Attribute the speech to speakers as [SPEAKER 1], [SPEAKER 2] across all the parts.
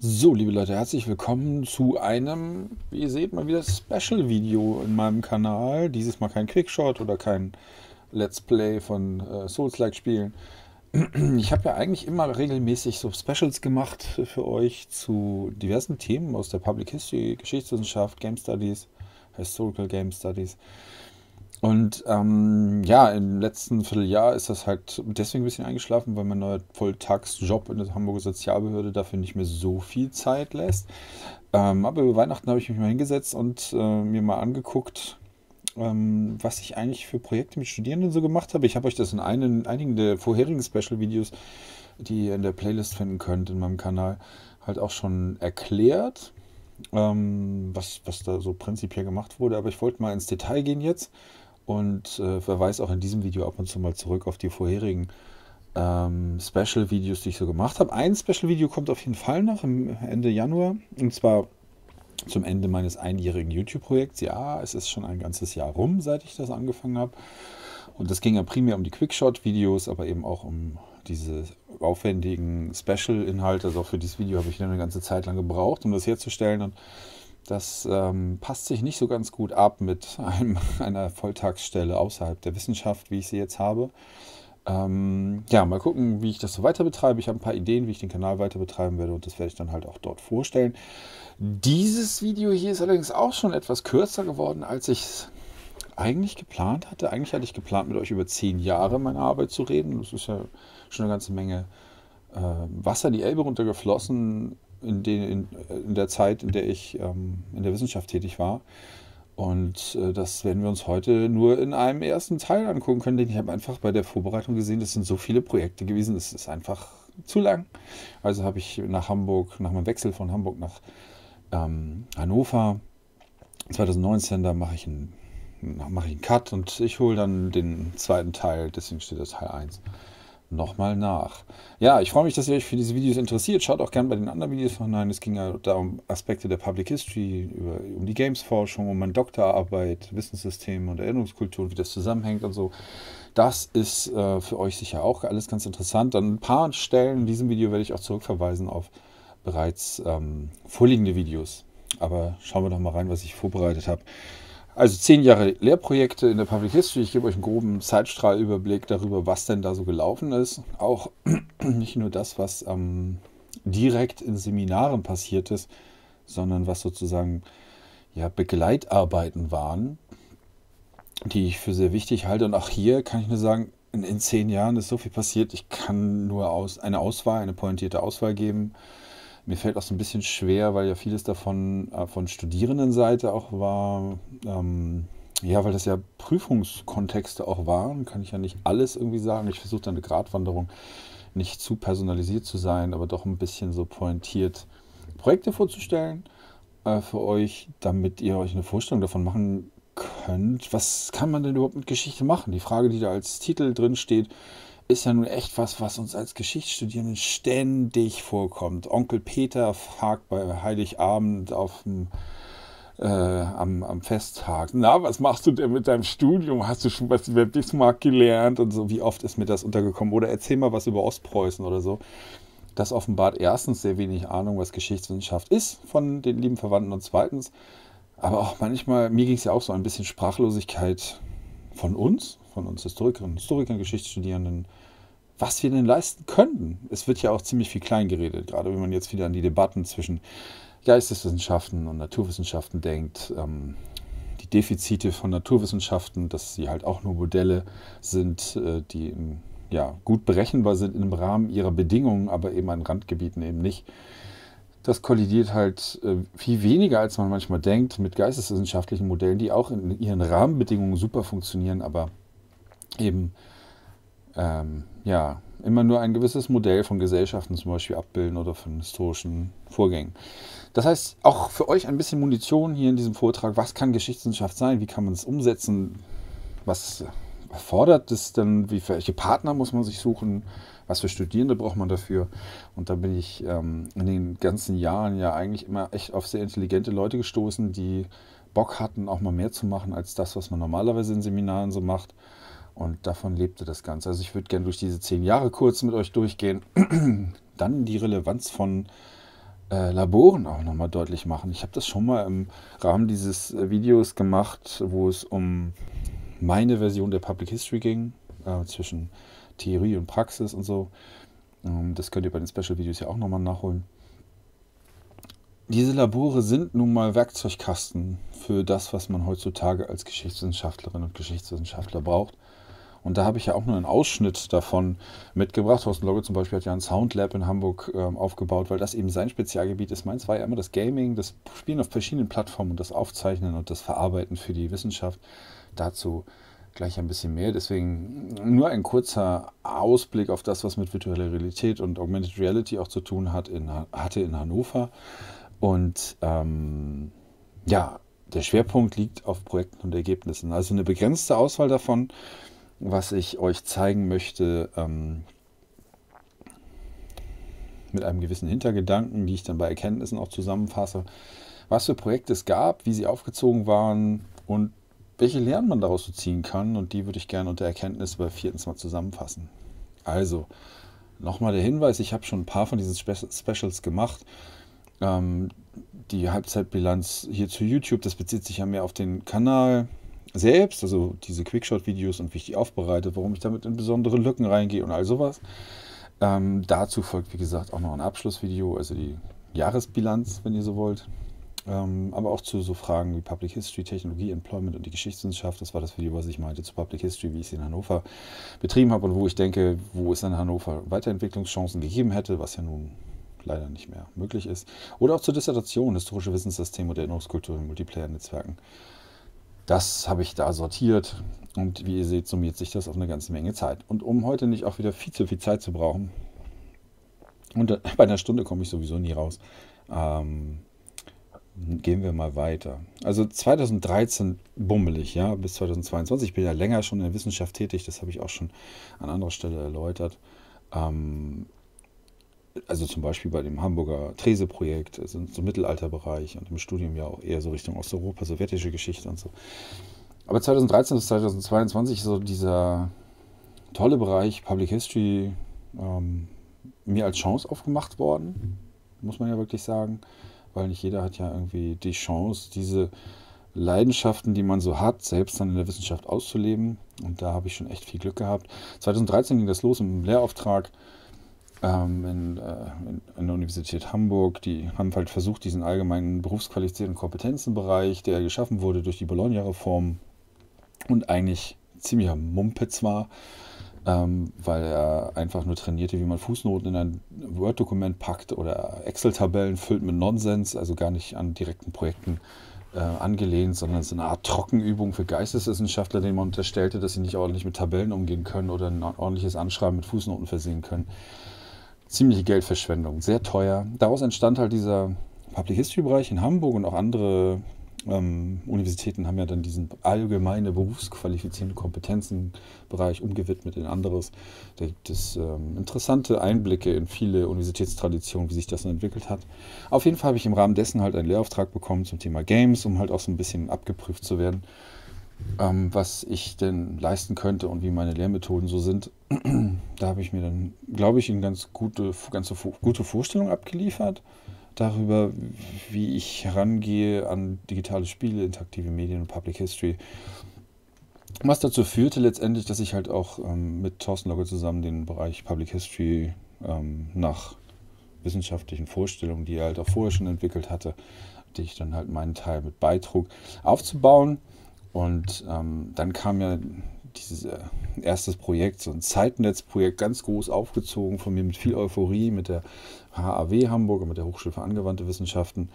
[SPEAKER 1] So, liebe Leute, herzlich willkommen zu einem, wie ihr seht, mal wieder Special-Video in meinem Kanal. Dieses Mal kein Quickshot oder kein Let's Play von Souls-like-Spielen. Ich habe ja eigentlich immer regelmäßig so Specials gemacht für euch zu diversen Themen aus der Public History, Geschichtswissenschaft, Game Studies, Historical Game Studies. Und ja, im letzten Vierteljahr ist das halt deswegen ein bisschen eingeschlafen, weil mein neuer Volltagsjob in der Hamburger Sozialbehörde dafür nicht mehr so viel Zeit lässt. Aber über Weihnachten habe ich mich mal hingesetzt und mir mal angeguckt, was ich eigentlich für Projekte mit Studierenden so gemacht habe. Ich habe euch das in einigen der vorherigen Special-Videos, die ihr in der Playlist finden könnt in meinem Kanal, halt auch schon erklärt, was da so prinzipiell gemacht wurde. Aber ich wollte mal ins Detail gehen jetzt und verweise auch in diesem Video ab und zu mal zurück auf die vorherigen Special-Videos, die ich so gemacht habe. Ein Special-Video kommt auf jeden Fall noch im Ende Januar, und zwar zum Ende meines einjährigen YouTube-Projekts. Ja, es ist schon ein ganzes Jahr rum, seit ich das angefangen habe. Und das ging ja primär um die Quickshot-Videos, aber eben auch um diese aufwendigen Special-Inhalte. Also auch für dieses Video habe ich eine ganze Zeit lang gebraucht, um das herzustellen. Und das passt sich nicht so ganz gut ab mit einer Volltagsstelle außerhalb der Wissenschaft, wie ich sie jetzt habe. Ja, mal gucken, wie ich das so weiter betreibe. Ich habe ein paar Ideen, wie ich den Kanal weiter betreiben werde, und das werde ich dann halt auch dort vorstellen. Dieses Video hier ist allerdings auch schon etwas kürzer geworden, als ich es eigentlich geplant hatte. Eigentlich hatte ich geplant, mit euch über 10 Jahre meine Arbeit zu reden. Das ist ja schon eine ganze Menge Wasser die Elbe runtergeflossen in der Zeit, in der ich in der Wissenschaft tätig war. Und das werden wir uns heute nur in einem ersten Teil angucken können, denn ich habe einfach bei der Vorbereitung gesehen, das sind so viele Projekte gewesen, das ist einfach zu lang. Also habe ich nach meinem Wechsel von Hamburg nach Hannover 2019, da mache ich einen Cut und ich hole dann den zweiten Teil, deswegen steht das Teil 1, nochmal nach. Ja, ich freue mich, dass ihr euch für diese Videos interessiert. Schaut auch gerne bei den anderen Videos hinein. Es ging ja da um Aspekte der Public History, um die Games-Forschung, um meine Doktorarbeit, Wissenssysteme und Erinnerungskultur und wie das zusammenhängt und so. Das ist für euch sicher auch alles ganz interessant. An ein paar Stellen in diesem Video werde ich auch zurückverweisen auf bereits vorliegende Videos. Aber schauen wir doch mal rein, was ich vorbereitet habe. Also 10 Jahre Lehrprojekte in der Public History. Ich gebe euch einen groben Zeitstrahlüberblick darüber, was denn da so gelaufen ist. Auch nicht nur das, was direkt in Seminaren passiert ist, sondern was sozusagen ja, Begleitarbeiten waren, die ich für sehr wichtig halte. Und auch hier kann ich nur sagen, in 10 Jahren ist so viel passiert. Ich kann nur eine pointierte Auswahl geben. Mir fällt auch so ein bisschen schwer, weil ja vieles davon von Studierendenseite auch war. Ja, weil das ja Prüfungskontexte auch waren, kann ich ja nicht alles irgendwie sagen. Ich versuche da eine Gratwanderung, nicht zu personalisiert zu sein, aber doch ein bisschen so pointiert Projekte vorzustellen für euch, damit ihr euch eine Vorstellung davon machen könnt. Was kann man denn überhaupt mit Geschichte machen? Die Frage, die da als Titel drin steht, ist ja nun echt was uns als Geschichtsstudierenden ständig vorkommt. Onkel Peter fragt bei Heiligabend am Festtag: Na, was machst du denn mit deinem Studium? Hast du schon was über Bismarck gelernt? Und so, wie oft ist mir das untergekommen? Oder erzähl mal was über Ostpreußen oder so. Das offenbart erstens sehr wenig Ahnung, was Geschichtswissenschaft ist von den lieben Verwandten, und zweitens, aber auch manchmal, mir ging es ja auch so ein bisschen Sprachlosigkeit von uns Historikerinnen und Historikern, Geschichtsstudierenden, was wir denn leisten könnten. Es wird ja auch ziemlich viel klein geredet, gerade wenn man jetzt wieder an die Debatten zwischen Geisteswissenschaften und Naturwissenschaften denkt. Die Defizite von Naturwissenschaften, dass sie halt auch nur Modelle sind, die ja, gut berechenbar sind im Rahmen ihrer Bedingungen, aber eben an Randgebieten eben nicht. Das kollidiert halt viel weniger, als man manchmal denkt, mit geisteswissenschaftlichen Modellen, die auch in ihren Rahmenbedingungen super funktionieren, aber eben ja, immer nur ein gewisses Modell von Gesellschaften zum Beispiel abbilden oder von historischen Vorgängen. Das heißt, auch für euch ein bisschen Munition hier in diesem Vortrag. Was kann Geschichtswissenschaft sein? Wie kann man es umsetzen? Was erfordert es denn? Welche Partner muss man sich suchen? Was für Studierende braucht man dafür? Und da bin ich in den ganzen Jahren ja eigentlich immer echt auf sehr intelligente Leute gestoßen, die Bock hatten, auch mal mehr zu machen als das, was man normalerweise in Seminaren so macht. Und davon lebte das Ganze. Also ich würde gerne durch diese 10 Jahre kurz mit euch durchgehen. Dann die Relevanz von Laboren auch nochmal deutlich machen. Ich habe das schon mal im Rahmen dieses Videos gemacht, wo es um meine Version der Public History ging, zwischen Theorie und Praxis und so. Das könnt ihr bei den Special Videos ja auch nochmal nachholen. Diese Labore sind nun mal Werkzeugkasten für das, was man heutzutage als Geschichtswissenschaftlerin und Geschichtswissenschaftler braucht. Und da habe ich ja auch nur einen Ausschnitt davon mitgebracht. Thorsten Logge zum Beispiel hat ja ein Soundlab in Hamburg aufgebaut, weil das eben sein Spezialgebiet ist. Meins war ja immer das Gaming, das Spielen auf verschiedenen Plattformen und das Aufzeichnen und das Verarbeiten für die Wissenschaft. Dazu gleich ein bisschen mehr. Deswegen nur ein kurzer Ausblick auf das, was mit virtueller Realität und Augmented Reality auch zu tun hatte in Hannover. Und ja, der Schwerpunkt liegt auf Projekten und Ergebnissen. Also eine begrenzte Auswahl davon, was ich euch zeigen möchte, mit einem gewissen Hintergedanken, die ich dann bei Erkenntnissen auch zusammenfasse, was für Projekte es gab, wie sie aufgezogen waren und welche Lehren man daraus so ziehen kann. Und die würde ich gerne unter Erkenntnis bei viertens mal zusammenfassen. Also, nochmal der Hinweis, ich habe schon ein paar von diesen Specials gemacht. Die Halbzeitbilanz hier zu YouTube, das bezieht sich ja mehr auf den Kanal selbst, also diese Quickshot-Videos und wie ich die aufbereite, warum ich damit in besondere Lücken reingehe und all sowas. Dazu folgt, wie gesagt, auch noch ein Abschlussvideo, also die Jahresbilanz, wenn ihr so wollt. Aber auch zu so Fragen wie Public History, Technologie, Employment und die Geschichtswissenschaft. Das war das Video, was ich meinte zu Public History, wie ich sie in Hannover betrieben habe und wo ich denke, wo es in Hannover Weiterentwicklungschancen gegeben hätte, was ja nun leider nicht mehr möglich ist. Oder auch zur Dissertation, historische Wissenssysteme und Erinnerungskultur in Multiplayer-Netzwerken. Das habe ich da sortiert und wie ihr seht, summiert sich das auf eine ganze Menge Zeit. Und um heute nicht auch wieder viel zu viel Zeit zu brauchen, und bei einer Stunde komme ich sowieso nie raus, gehen wir mal weiter. Also 2013 bummelig, ja, bis 2022. Ich bin ja länger schon in der Wissenschaft tätig, das habe ich auch schon an anderer Stelle erläutert. Also zum Beispiel bei dem Hamburger Trese-Projekt, also so Mittelalterbereich und im Studium ja auch eher so Richtung Osteuropa, sowjetische Geschichte und so. Aber 2013 bis 2022 ist so dieser tolle Bereich Public History mir als Chance aufgemacht worden, muss man ja wirklich sagen, weil nicht jeder hat ja irgendwie die Chance, diese Leidenschaften, die man so hat, selbst dann in der Wissenschaft auszuleben. Und da habe ich schon echt viel Glück gehabt. 2013 ging das los im Lehrauftrag in der Universität Hamburg. Die haben halt versucht, diesen allgemeinen berufsqualifizierten Kompetenzenbereich, der geschaffen wurde durch die Bologna-Reform und eigentlich ziemlicher Mumpitz war, weil er einfach nur trainierte, wie man Fußnoten in ein Word-Dokument packt oder Excel-Tabellen füllt mit Nonsens, also gar nicht an direkten Projekten angelehnt, sondern es ist eine Art Trockenübung für Geisteswissenschaftler, denen man unterstellte, dass sie nicht ordentlich mit Tabellen umgehen können oder ein ordentliches Anschreiben mit Fußnoten versehen können. Ziemliche Geldverschwendung, sehr teuer. Daraus entstand halt dieser Public History-Bereich in Hamburg und auch andere Universitäten haben ja dann diesen allgemeine berufsqualifizierenden Kompetenzenbereich umgewidmet in anderes. Da gibt es interessante Einblicke in viele Universitätstraditionen, wie sich das so entwickelt hat. Auf jeden Fall habe ich im Rahmen dessen halt einen Lehrauftrag bekommen zum Thema Games, um halt auch so ein bisschen abgeprüft zu werden, was ich denn leisten könnte und wie meine Lehrmethoden so sind. Da habe ich mir dann, glaube ich, eine ganz gute Vorstellung abgeliefert darüber, wie ich herangehe an digitale Spiele, interaktive Medien und Public History. Was dazu führte letztendlich, dass ich halt auch mit Thorsten Logge zusammen den Bereich Public History nach wissenschaftlichen Vorstellungen, die er halt auch vorher schon entwickelt hatte, die ich dann halt meinen Teil mit beitrug, aufzubauen. Und dann kam ja dieses erstes Projekt, so ein Zeitnetzprojekt, ganz groß aufgezogen von mir mit viel Euphorie, mit der HAW Hamburg und mit der Hochschule für angewandte Wissenschaften.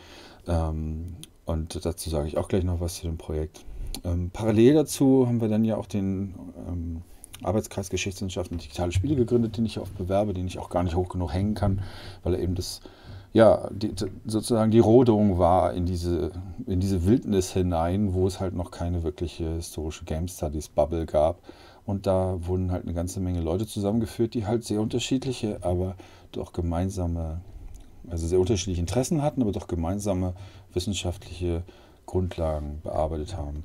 [SPEAKER 1] Und dazu sage ich auch gleich noch was zu dem Projekt. Parallel dazu haben wir dann ja auch den Arbeitskreis Geschichtswissenschaften und digitale Spiele gegründet, den ich oft bewerbe, den ich auch gar nicht hoch genug hängen kann, weil er eben sozusagen die Rodung war in diese Wildnis hinein, wo es halt noch keine wirkliche historische Game Studies Bubble gab. Und da wurden halt eine ganze Menge Leute zusammengeführt, die halt sehr unterschiedliche, aber doch sehr unterschiedliche Interessen hatten, aber doch gemeinsame wissenschaftliche Grundlagen bearbeitet haben.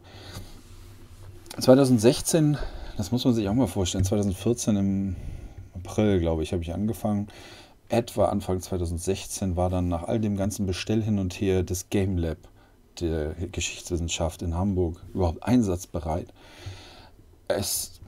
[SPEAKER 1] 2016, das muss man sich auch mal vorstellen, 2014 im April, glaube ich, habe ich angefangen, etwa Anfang 2016 war dann nach all dem ganzen Bestell hin und her das Game Lab der Geschichtswissenschaft in Hamburg überhaupt einsatzbereit. Es,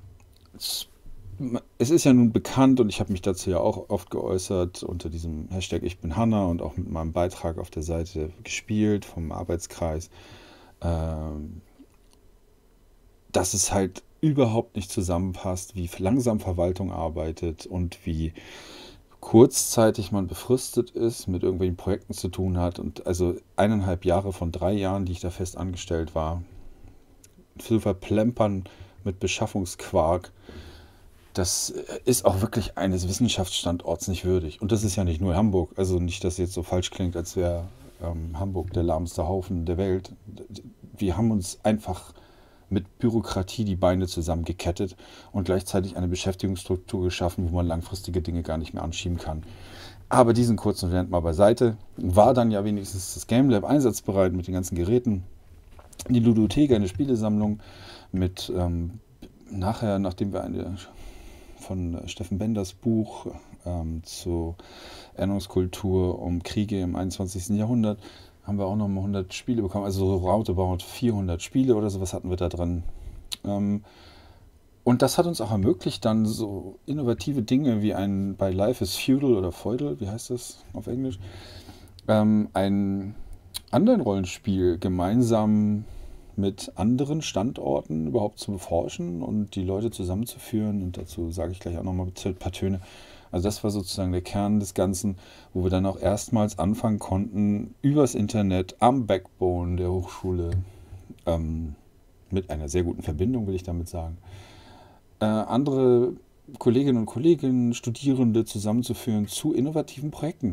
[SPEAKER 1] es ist ja nun bekannt und ich habe mich dazu ja auch oft geäußert unter diesem Hashtag Ich bin Hanna und auch mit meinem Beitrag auf der Seite gespielt vom Arbeitskreis, ähm, dass es halt überhaupt nicht zusammenpasst, wie langsam Verwaltung arbeitet und wie kurzzeitig man befristet ist, mit irgendwelchen Projekten zu tun hat. Und also 1,5 Jahre von 3 Jahren, die ich da fest angestellt war, zu verplempern mit Beschaffungsquark, das ist auch wirklich eines Wissenschaftsstandorts nicht würdig. Und das ist ja nicht nur Hamburg. Also nicht, dass jetzt so falsch klingt, als wäre Hamburg der lahmste Haufen der Welt. Wir haben uns einfach mit Bürokratie die Beine zusammengekettet und gleichzeitig eine Beschäftigungsstruktur geschaffen, wo man langfristige Dinge gar nicht mehr anschieben kann. Aber diesen kurzen Rant mal beiseite. War dann ja wenigstens das Game Lab einsatzbereit mit den ganzen Geräten. Die Ludothek, eine Spielesammlung mit nachher, nachdem wir von Steffen Benders Buch zur Erinnerungskultur um Kriege im 21. Jahrhundert, haben wir auch nochmal 100 Spiele bekommen, also so roundabout 400 Spiele oder sowas hatten wir da drin. Und das hat uns auch ermöglicht, dann so innovative Dinge wie bei Life is Feudal oder Feudal, wie heißt das auf Englisch, ein Online-Rollenspiel gemeinsam mit anderen Standorten überhaupt zu beforschen und die Leute zusammenzuführen. Und dazu sage ich gleich auch nochmal ein paar Töne. Also das war sozusagen der Kern des Ganzen, wo wir dann auch erstmals anfangen konnten, übers Internet am Backbone der Hochschule, mit einer sehr guten Verbindung, will ich damit sagen, andere Kolleginnen und Kollegen, Studierende zusammenzuführen zu innovativen Projekten.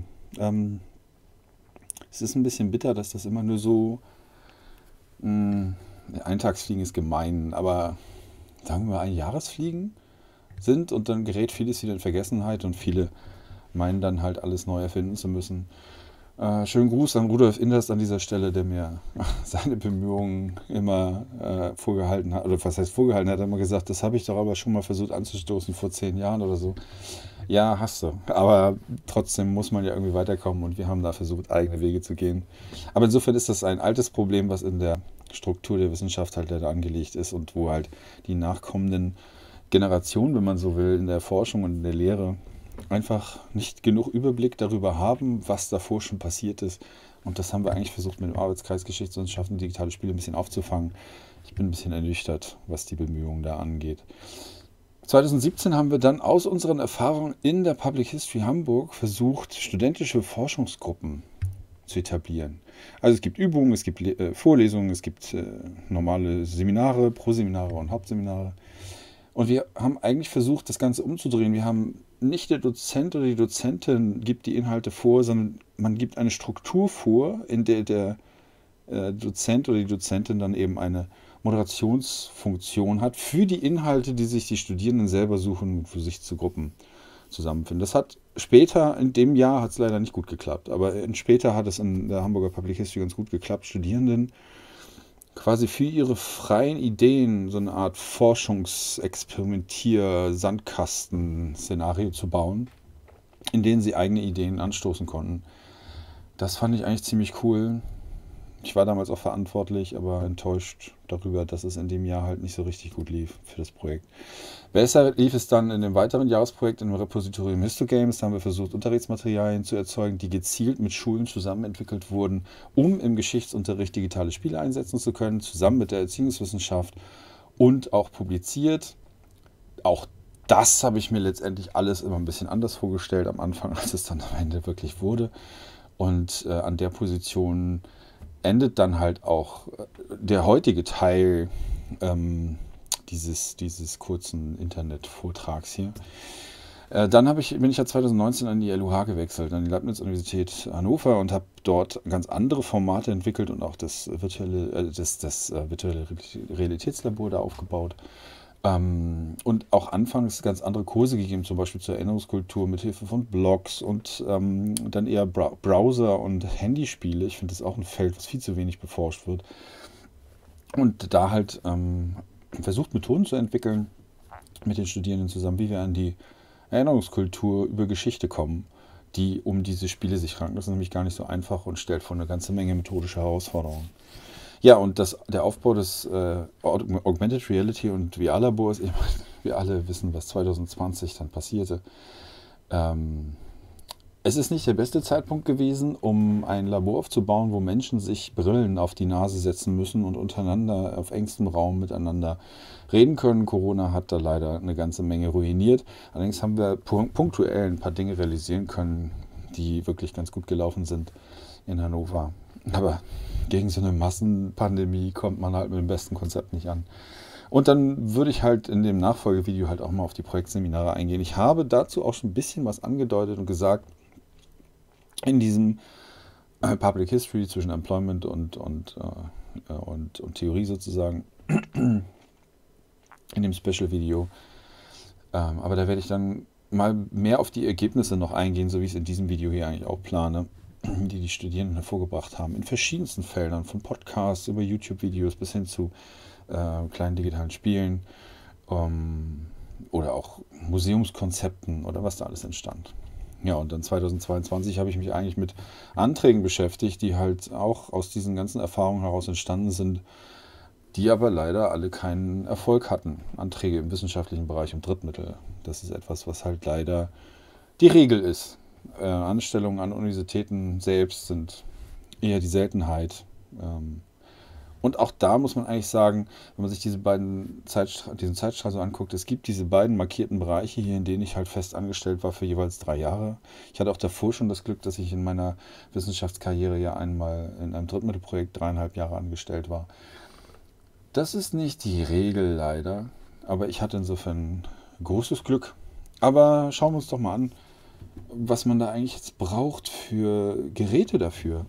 [SPEAKER 1] Es ist ein bisschen bitter, dass das immer nur so, Eintagsfliegen ist gemein, aber sagen wir Einjahresfliegen sind und dann gerät vieles wieder in Vergessenheit und viele meinen dann halt alles neu erfinden zu müssen. Schönen Gruß an Rudolf Inderst an dieser Stelle, der mir seine Bemühungen immer vorgehalten hat, oder was heißt vorgehalten hat, er hat immer gesagt, das habe ich doch aber schon mal versucht anzustoßen vor 10 Jahren oder so. Ja, hast du. Aber trotzdem muss man ja irgendwie weiterkommen und wir haben da versucht, eigene Wege zu gehen. Aber insofern ist das ein altes Problem, was in der Struktur der Wissenschaft halt leider angelegt ist und wo halt die nachkommenden Generationen, wenn man so will, in der Forschung und in der Lehre einfach nicht genug Überblick darüber haben, was davor schon passiert ist. Und das haben wir eigentlich versucht, mit dem Arbeitskreis Geschichtswissenschaften und digitale Spiele ein bisschen aufzufangen. Ich bin ein bisschen ernüchtert, was die Bemühungen da angeht. 2017 haben wir dann aus unseren Erfahrungen in der Public History Hamburg versucht, studentische Forschungsgruppen zu etablieren. Also es gibt Übungen, es gibt Vorlesungen, es gibt normale Seminare, Proseminare und Hauptseminare. Und wir haben eigentlich versucht, das Ganze umzudrehen. Wir haben nicht der Dozent oder die Dozentin gibt die Inhalte vor, sondern man gibt eine Struktur vor, in der der Dozent oder die Dozentin dann eben eine Moderationsfunktion hat für die Inhalte, die sich die Studierenden selber suchen und für sich zu Gruppen zusammenfinden. Das hat später, in dem Jahr hat es leider nicht gut geklappt, aber später hat es in der Hamburger Public History ganz gut geklappt, Studierenden quasi für ihre freien Ideen so eine Art Forschungsexperimentier-Sandkasten-Szenario zu bauen, in denen sie eigene Ideen anstoßen konnten. Das fand ich eigentlich ziemlich cool. Ich war damals auch verantwortlich, aber enttäuscht darüber, dass es in dem Jahr halt nicht so richtig gut lief für das Projekt. Besser lief es dann in dem weiteren Jahresprojekt im Repositorium Histogames. Da haben wir versucht, Unterrichtsmaterialien zu erzeugen, die gezielt mit Schulen zusammen entwickelt wurden, um im Geschichtsunterricht digitale Spiele einsetzen zu können, zusammen mit der Erziehungswissenschaft und auch publiziert. Auch das habe ich mir letztendlich alles immer ein bisschen anders vorgestellt am Anfang, als es dann am Ende wirklich wurde. Und an der Position endet dann halt auch der heutige Teil dieses kurzen Internetvortrags hier. Dann bin ich ja 2019 an die LUH gewechselt, an die Leibniz-Universität Hannover und habe dort ganz andere Formate entwickelt und auch das virtuelle Realitätslabor da aufgebaut. Und auch anfangs ganz andere Kurse gegeben, zum Beispiel zur Erinnerungskultur mit Hilfe von Blogs und dann eher Browser- und Handyspiele. Ich finde das auch ein Feld, was viel zu wenig beforscht wird. Und da halt versucht, Methoden zu entwickeln mit den Studierenden zusammen, wie wir an die Erinnerungskultur über Geschichte kommen, die um diese Spiele sich ranken. Das ist nämlich gar nicht so einfach und stellt vor eine ganze Menge methodische Herausforderungen. Ja, und der Aufbau des Augmented Reality und VR-Labors, ich meine, wir alle wissen, was 2020 dann passierte. Es ist nicht der beste Zeitpunkt gewesen, um ein Labor aufzubauen, wo Menschen sich Brillen auf die Nase setzen müssen und untereinander auf engstem Raum miteinander reden können. Corona hat da leider eine ganze Menge ruiniert. Allerdings haben wir punktuell ein paar Dinge realisieren können, die wirklich ganz gut gelaufen sind in Hannover. Aber gegen so eine Massenpandemie kommt man halt mit dem besten Konzept nicht an. Und dann würde ich halt in dem Nachfolgevideo halt auch mal auf die Projektseminare eingehen. Ich habe dazu auch schon ein bisschen was angedeutet und gesagt, in diesem Public History zwischen Employment und Theorie sozusagen, in dem Special-Video. Aber da werde ich dann mal mehr auf die Ergebnisse noch eingehen, so wie ich es in diesem Video hier eigentlich auch plane, die Studierenden hervorgebracht haben, in verschiedensten Feldern, von Podcasts über YouTube-Videos bis hin zu kleinen digitalen Spielen oder auch Museumskonzepten oder was da alles entstand. Ja, und dann 2022 habe ich mich eigentlich mit Anträgen beschäftigt, die halt auch aus diesen ganzen Erfahrungen heraus entstanden sind, die aber leider alle keinen Erfolg hatten. Anträge im wissenschaftlichen Bereich um Drittmittel. Das ist etwas, was halt leider die Regel ist. Anstellungen an Universitäten selbst sind eher die Seltenheit. Und auch da muss man eigentlich sagen, wenn man sich diesen Zeitstrahl so anguckt, es gibt diese beiden markierten Bereiche hier, in denen ich halt fest angestellt war für jeweils 3 Jahre. Ich hatte auch davor schon das Glück, dass ich in meiner Wissenschaftskarriere ja einmal in einem Drittmittelprojekt 3,5 Jahre angestellt war. Das ist nicht die Regel leider, aber ich hatte insofern großes Glück. Aber schauen wir uns doch mal an, was man da eigentlich jetzt braucht für Geräte dafür.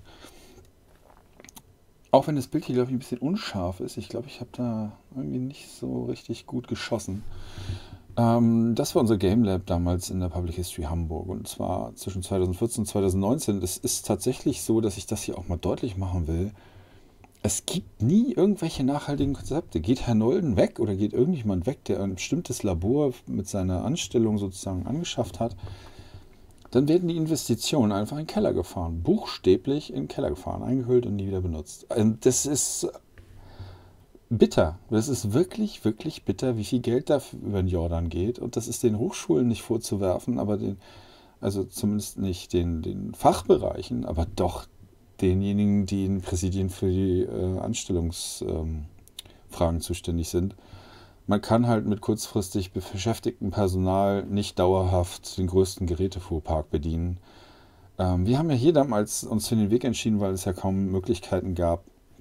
[SPEAKER 1] Auch wenn das Bild hier, glaube ich, ein bisschen unscharf ist. Ich glaube, ich habe da irgendwie nicht so richtig gut geschossen. Das war unser Game Lab damals in der Public History Hamburg. Und zwar zwischen 2014 und 2019. Es ist tatsächlich so, dass ich das hier auch mal deutlich machen will. Es gibt nie irgendwelche nachhaltigen Konzepte. Geht Herr Nolden weg oder geht irgendjemand weg, der ein bestimmtes Labor mit seiner Anstellung sozusagen angeschafft hat, dann werden die Investitionen einfach in den Keller gefahren. Buchstäblich in den Keller gefahren, eingehüllt und nie wieder benutzt. Das ist bitter. Das ist wirklich, wirklich bitter, wie viel Geld da über den Jordan geht. Und das ist den Hochschulen nicht vorzuwerfen, aber also zumindest nicht den Fachbereichen, aber doch denjenigen, die in Präsidien für die Anstellungsfragen zuständig sind. Man kann halt mit kurzfristig beschäftigtem Personal nicht dauerhaft den größten Gerätefuhrpark bedienen. Wir haben ja hier damals uns für den Weg entschieden, weil es ja kaum Möglichkeiten gab,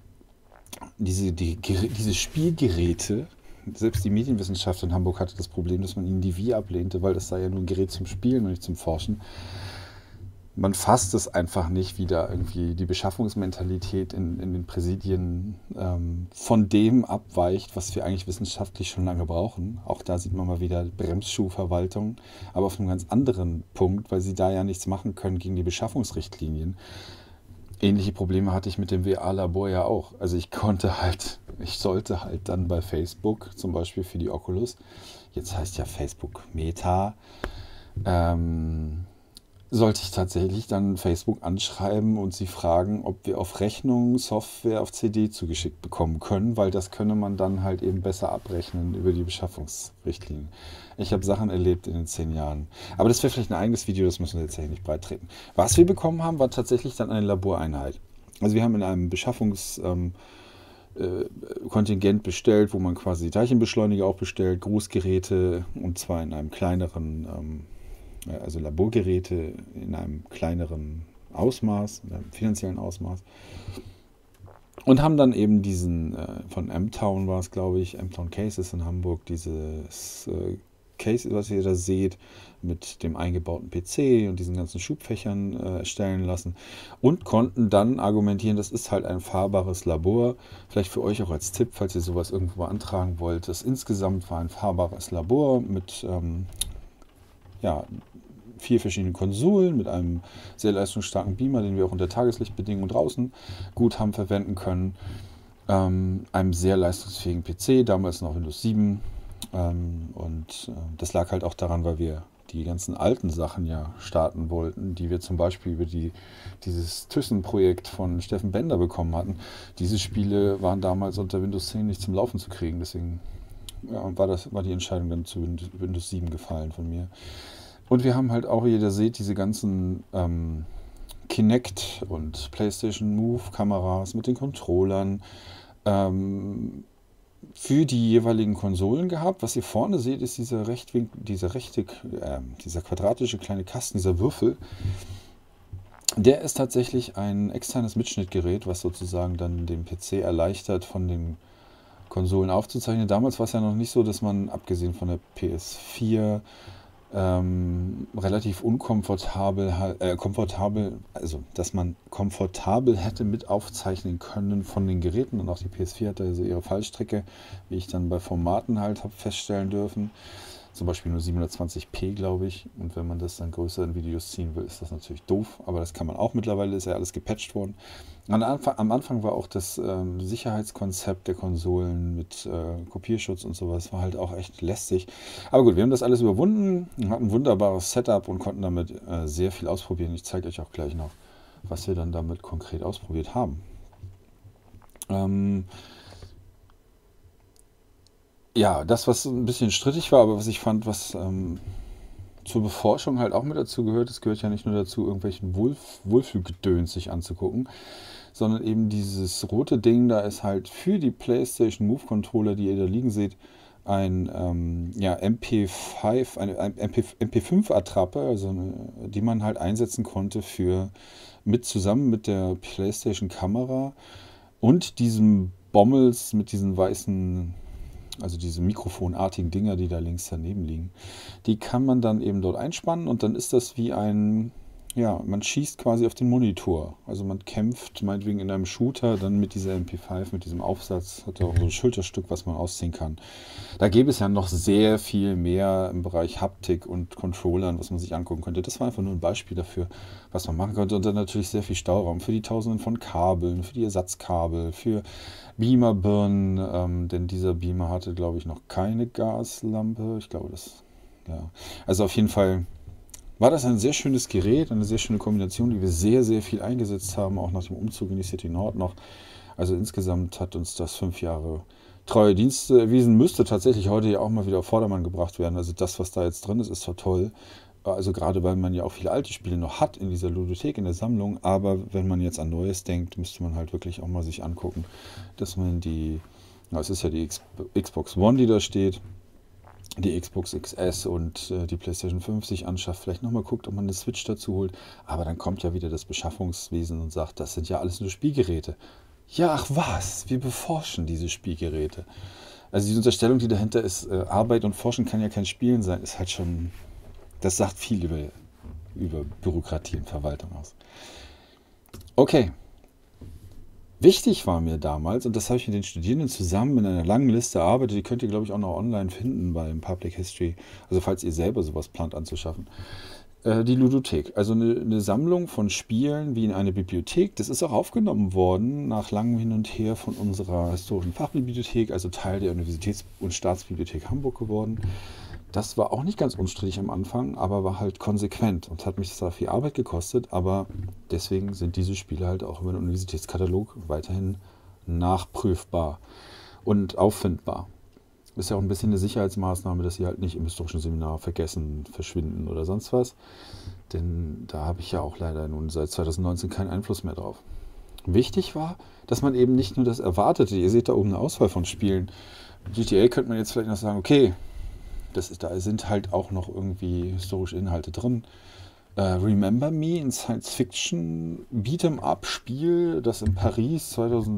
[SPEAKER 1] diese Spielgeräte, selbst die Medienwissenschaft in Hamburg hatte das Problem, dass man ihnen die Wii ablehnte, weil das sei ja nur ein Gerät zum Spielen und nicht zum Forschen. Man fasst es einfach nicht, wie da irgendwie die Beschaffungsmentalität in den Präsidien von dem abweicht, was wir eigentlich wissenschaftlich schon lange brauchen. Auch da sieht man mal wieder Bremsschuhverwaltung, aber auf einem ganz anderen Punkt, weil sie da ja nichts machen können gegen die Beschaffungsrichtlinien. Ähnliche Probleme hatte ich mit dem VR-Labor ja auch. Also ich sollte halt dann bei Facebook, zum Beispiel für die Oculus, jetzt heißt ja Facebook Meta, sollte ich tatsächlich dann Facebook anschreiben und sie fragen, ob wir auf Rechnung Software auf CD zugeschickt bekommen können, weil das könne man dann halt eben besser abrechnen über die Beschaffungsrichtlinien. Ich habe Sachen erlebt in den 10 Jahren. Aber das wäre vielleicht ein eigenes Video, das müssen wir jetzt hier nicht breit treten. Was wir bekommen haben, war tatsächlich dann eine Laboreinheit. Also wir haben in einem Beschaffungskontingent bestellt, wo man quasi Teilchenbeschleuniger auch bestellt, Großgeräte, und zwar in einem kleineren also Laborgeräte in einem kleineren Ausmaß, in einem finanziellen Ausmaß. Und haben dann eben diesen, von M-Town war es, glaube ich, M-Town Cases in Hamburg, dieses Case, was ihr da seht, mit dem eingebauten PC und diesen ganzen Schubfächern erstellen lassen und konnten dann argumentieren, das ist halt ein fahrbares Labor. Vielleicht für euch auch als Tipp, falls ihr sowas irgendwo beantragen wollt. Das insgesamt war ein fahrbares Labor mit 4 verschiedenen Konsolen mit einem sehr leistungsstarken Beamer, den wir auch unter Tageslichtbedingungen draußen gut haben verwenden können. Einem sehr leistungsfähigen PC, damals noch Windows 7. Das lag halt auch daran, weil wir die ganzen alten Sachen ja starten wollten, die wir zum Beispiel über dieses Thyssen-Projekt von Steffen Bender bekommen hatten. Diese Spiele waren damals unter Windows 10 nicht zum Laufen zu kriegen, deswegen ja, war die Entscheidung dann zu Windows 7 gefallen von mir. Und wir haben halt auch, wie ihr seht, diese ganzen Kinect und PlayStation Move Kameras mit den Controllern für die jeweiligen Konsolen gehabt. Was ihr vorne seht, ist dieser quadratische kleine Kasten, dieser Würfel. Der ist tatsächlich ein externes Mitschnittgerät, was sozusagen dann den PC erleichtert, von den Konsolen aufzuzeichnen. Damals war es ja noch nicht so, dass man, abgesehen von der PS4, relativ unkomfortabel, also dass man komfortabel hätte mit aufzeichnen können von den Geräten. Und auch die PS4 hatte also ihre Fallstrecke, wie ich dann bei Formaten halt habe feststellen dürfen. Zum Beispiel nur 720p, glaube ich. Und wenn man das dann größer in Videos ziehen will, ist das natürlich doof. Aber das kann man auch mittlerweile, ist ja alles gepatcht worden. Am Anfang war auch das Sicherheitskonzept der Konsolen mit Kopierschutz und sowas, war halt auch echt lästig. Aber gut, wir haben das alles überwunden, hatten ein wunderbares Setup und konnten damit sehr viel ausprobieren. Ich zeige euch auch gleich noch, was wir dann damit konkret ausprobiert haben. Ja, das, was ein bisschen strittig war, aber was ich fand, was zur Beforschung halt auch mit dazu gehört, es gehört ja nicht nur dazu, irgendwelchen Wohlfühlgedöns sich anzugucken, sondern eben dieses rote Ding, da ist halt für die PlayStation Move Controller, die ihr da liegen seht, eine MP5-Attrappe, also die man halt einsetzen konnte zusammen mit der PlayStation Kamera und diesem Bommels mit diesen weißen, also diese mikrofonartigen Dinger, die da links daneben liegen. Die kann man dann eben dort einspannen und dann ist das wie man schießt quasi auf den Monitor. Also man kämpft meinetwegen in einem Shooter dann mit dieser MP5, mit diesem Aufsatz, hat auch so ein Schulterstück, was man ausziehen kann. Da gäbe es ja noch sehr viel mehr im Bereich Haptik und Controllern, was man sich angucken könnte. Das war einfach nur ein Beispiel dafür, was man machen könnte. Und dann natürlich sehr viel Stauraum für die Tausenden von Kabeln, für die Ersatzkabel, für Beamerbirnen, denn dieser Beamer hatte, glaube ich, noch keine Gaslampe. Ich glaube, ja. Also auf jeden Fall war das ein sehr schönes Gerät, eine sehr schöne Kombination, die wir sehr, sehr viel eingesetzt haben, auch nach dem Umzug in die City Nord noch. Also insgesamt hat uns das 5 Jahre treue Dienste erwiesen, müsste tatsächlich heute ja auch mal wieder auf Vordermann gebracht werden. Also das, was da jetzt drin ist, ist zwar toll. Also gerade, weil man ja auch viele alte Spiele noch hat in dieser Ludothek, in der Sammlung. Aber wenn man jetzt an Neues denkt, müsste man halt wirklich auch mal sich angucken, dass man es ist ja die Xbox One, die da steht, die Xbox XS und die PlayStation 5 sich anschafft, vielleicht nochmal guckt, ob man eine Switch dazu holt. Aber dann kommt ja wieder das Beschaffungswesen und sagt, das sind ja alles nur Spielgeräte. Ja, ach was, wir beforschen diese Spielgeräte. Also die Unterstellung, die dahinter ist, Arbeit und Forschen kann ja kein Spielen sein, ist halt schon, das sagt viel über Bürokratie und Verwaltung aus. Okay. Wichtig war mir damals, und das habe ich mit den Studierenden zusammen in einer langen Liste erarbeitet, die könnt ihr, glaube ich, auch noch online finden beim Public History, also falls ihr selber sowas plant anzuschaffen, die Ludothek. Also eine Sammlung von Spielen wie in eine Bibliothek. Das ist auch aufgenommen worden nach langem Hin und Her von unserer historischen Fachbibliothek, also Teil der Universitäts- und Staatsbibliothek Hamburg geworden. Das war auch nicht ganz unstrittig am Anfang, aber war halt konsequent und hat mich zwar viel Arbeit gekostet, aber deswegen sind diese Spiele halt auch über den Universitätskatalog weiterhin nachprüfbar und auffindbar. Ist ja auch ein bisschen eine Sicherheitsmaßnahme, dass sie halt nicht im historischen Seminar vergessen, verschwinden oder sonst was. Denn da habe ich ja auch leider nun seit 2019 keinen Einfluss mehr drauf. Wichtig war, dass man eben nicht nur das erwartete. Ihr seht da oben eine Auswahl von Spielen. GTA könnte man jetzt vielleicht noch sagen, okay, da sind halt auch noch irgendwie historische Inhalte drin. Remember Me, ein Science-Fiction Beat'em-up-Spiel, das in Paris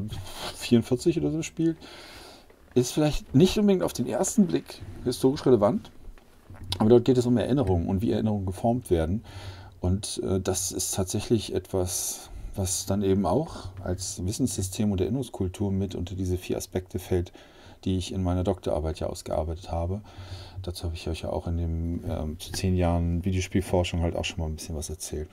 [SPEAKER 1] 2044 oder so spielt, ist vielleicht nicht unbedingt auf den ersten Blick historisch relevant, aber dort geht es um Erinnerungen und wie Erinnerungen geformt werden. Und das ist tatsächlich etwas, was dann eben auch als Wissenssystem und Erinnerungskultur mit unter diese 4 Aspekte fällt, die ich in meiner Doktorarbeit ja ausgearbeitet habe. Dazu habe ich euch ja auch in dem zu 10 Jahren Videospielforschung halt auch schon mal ein bisschen was erzählt.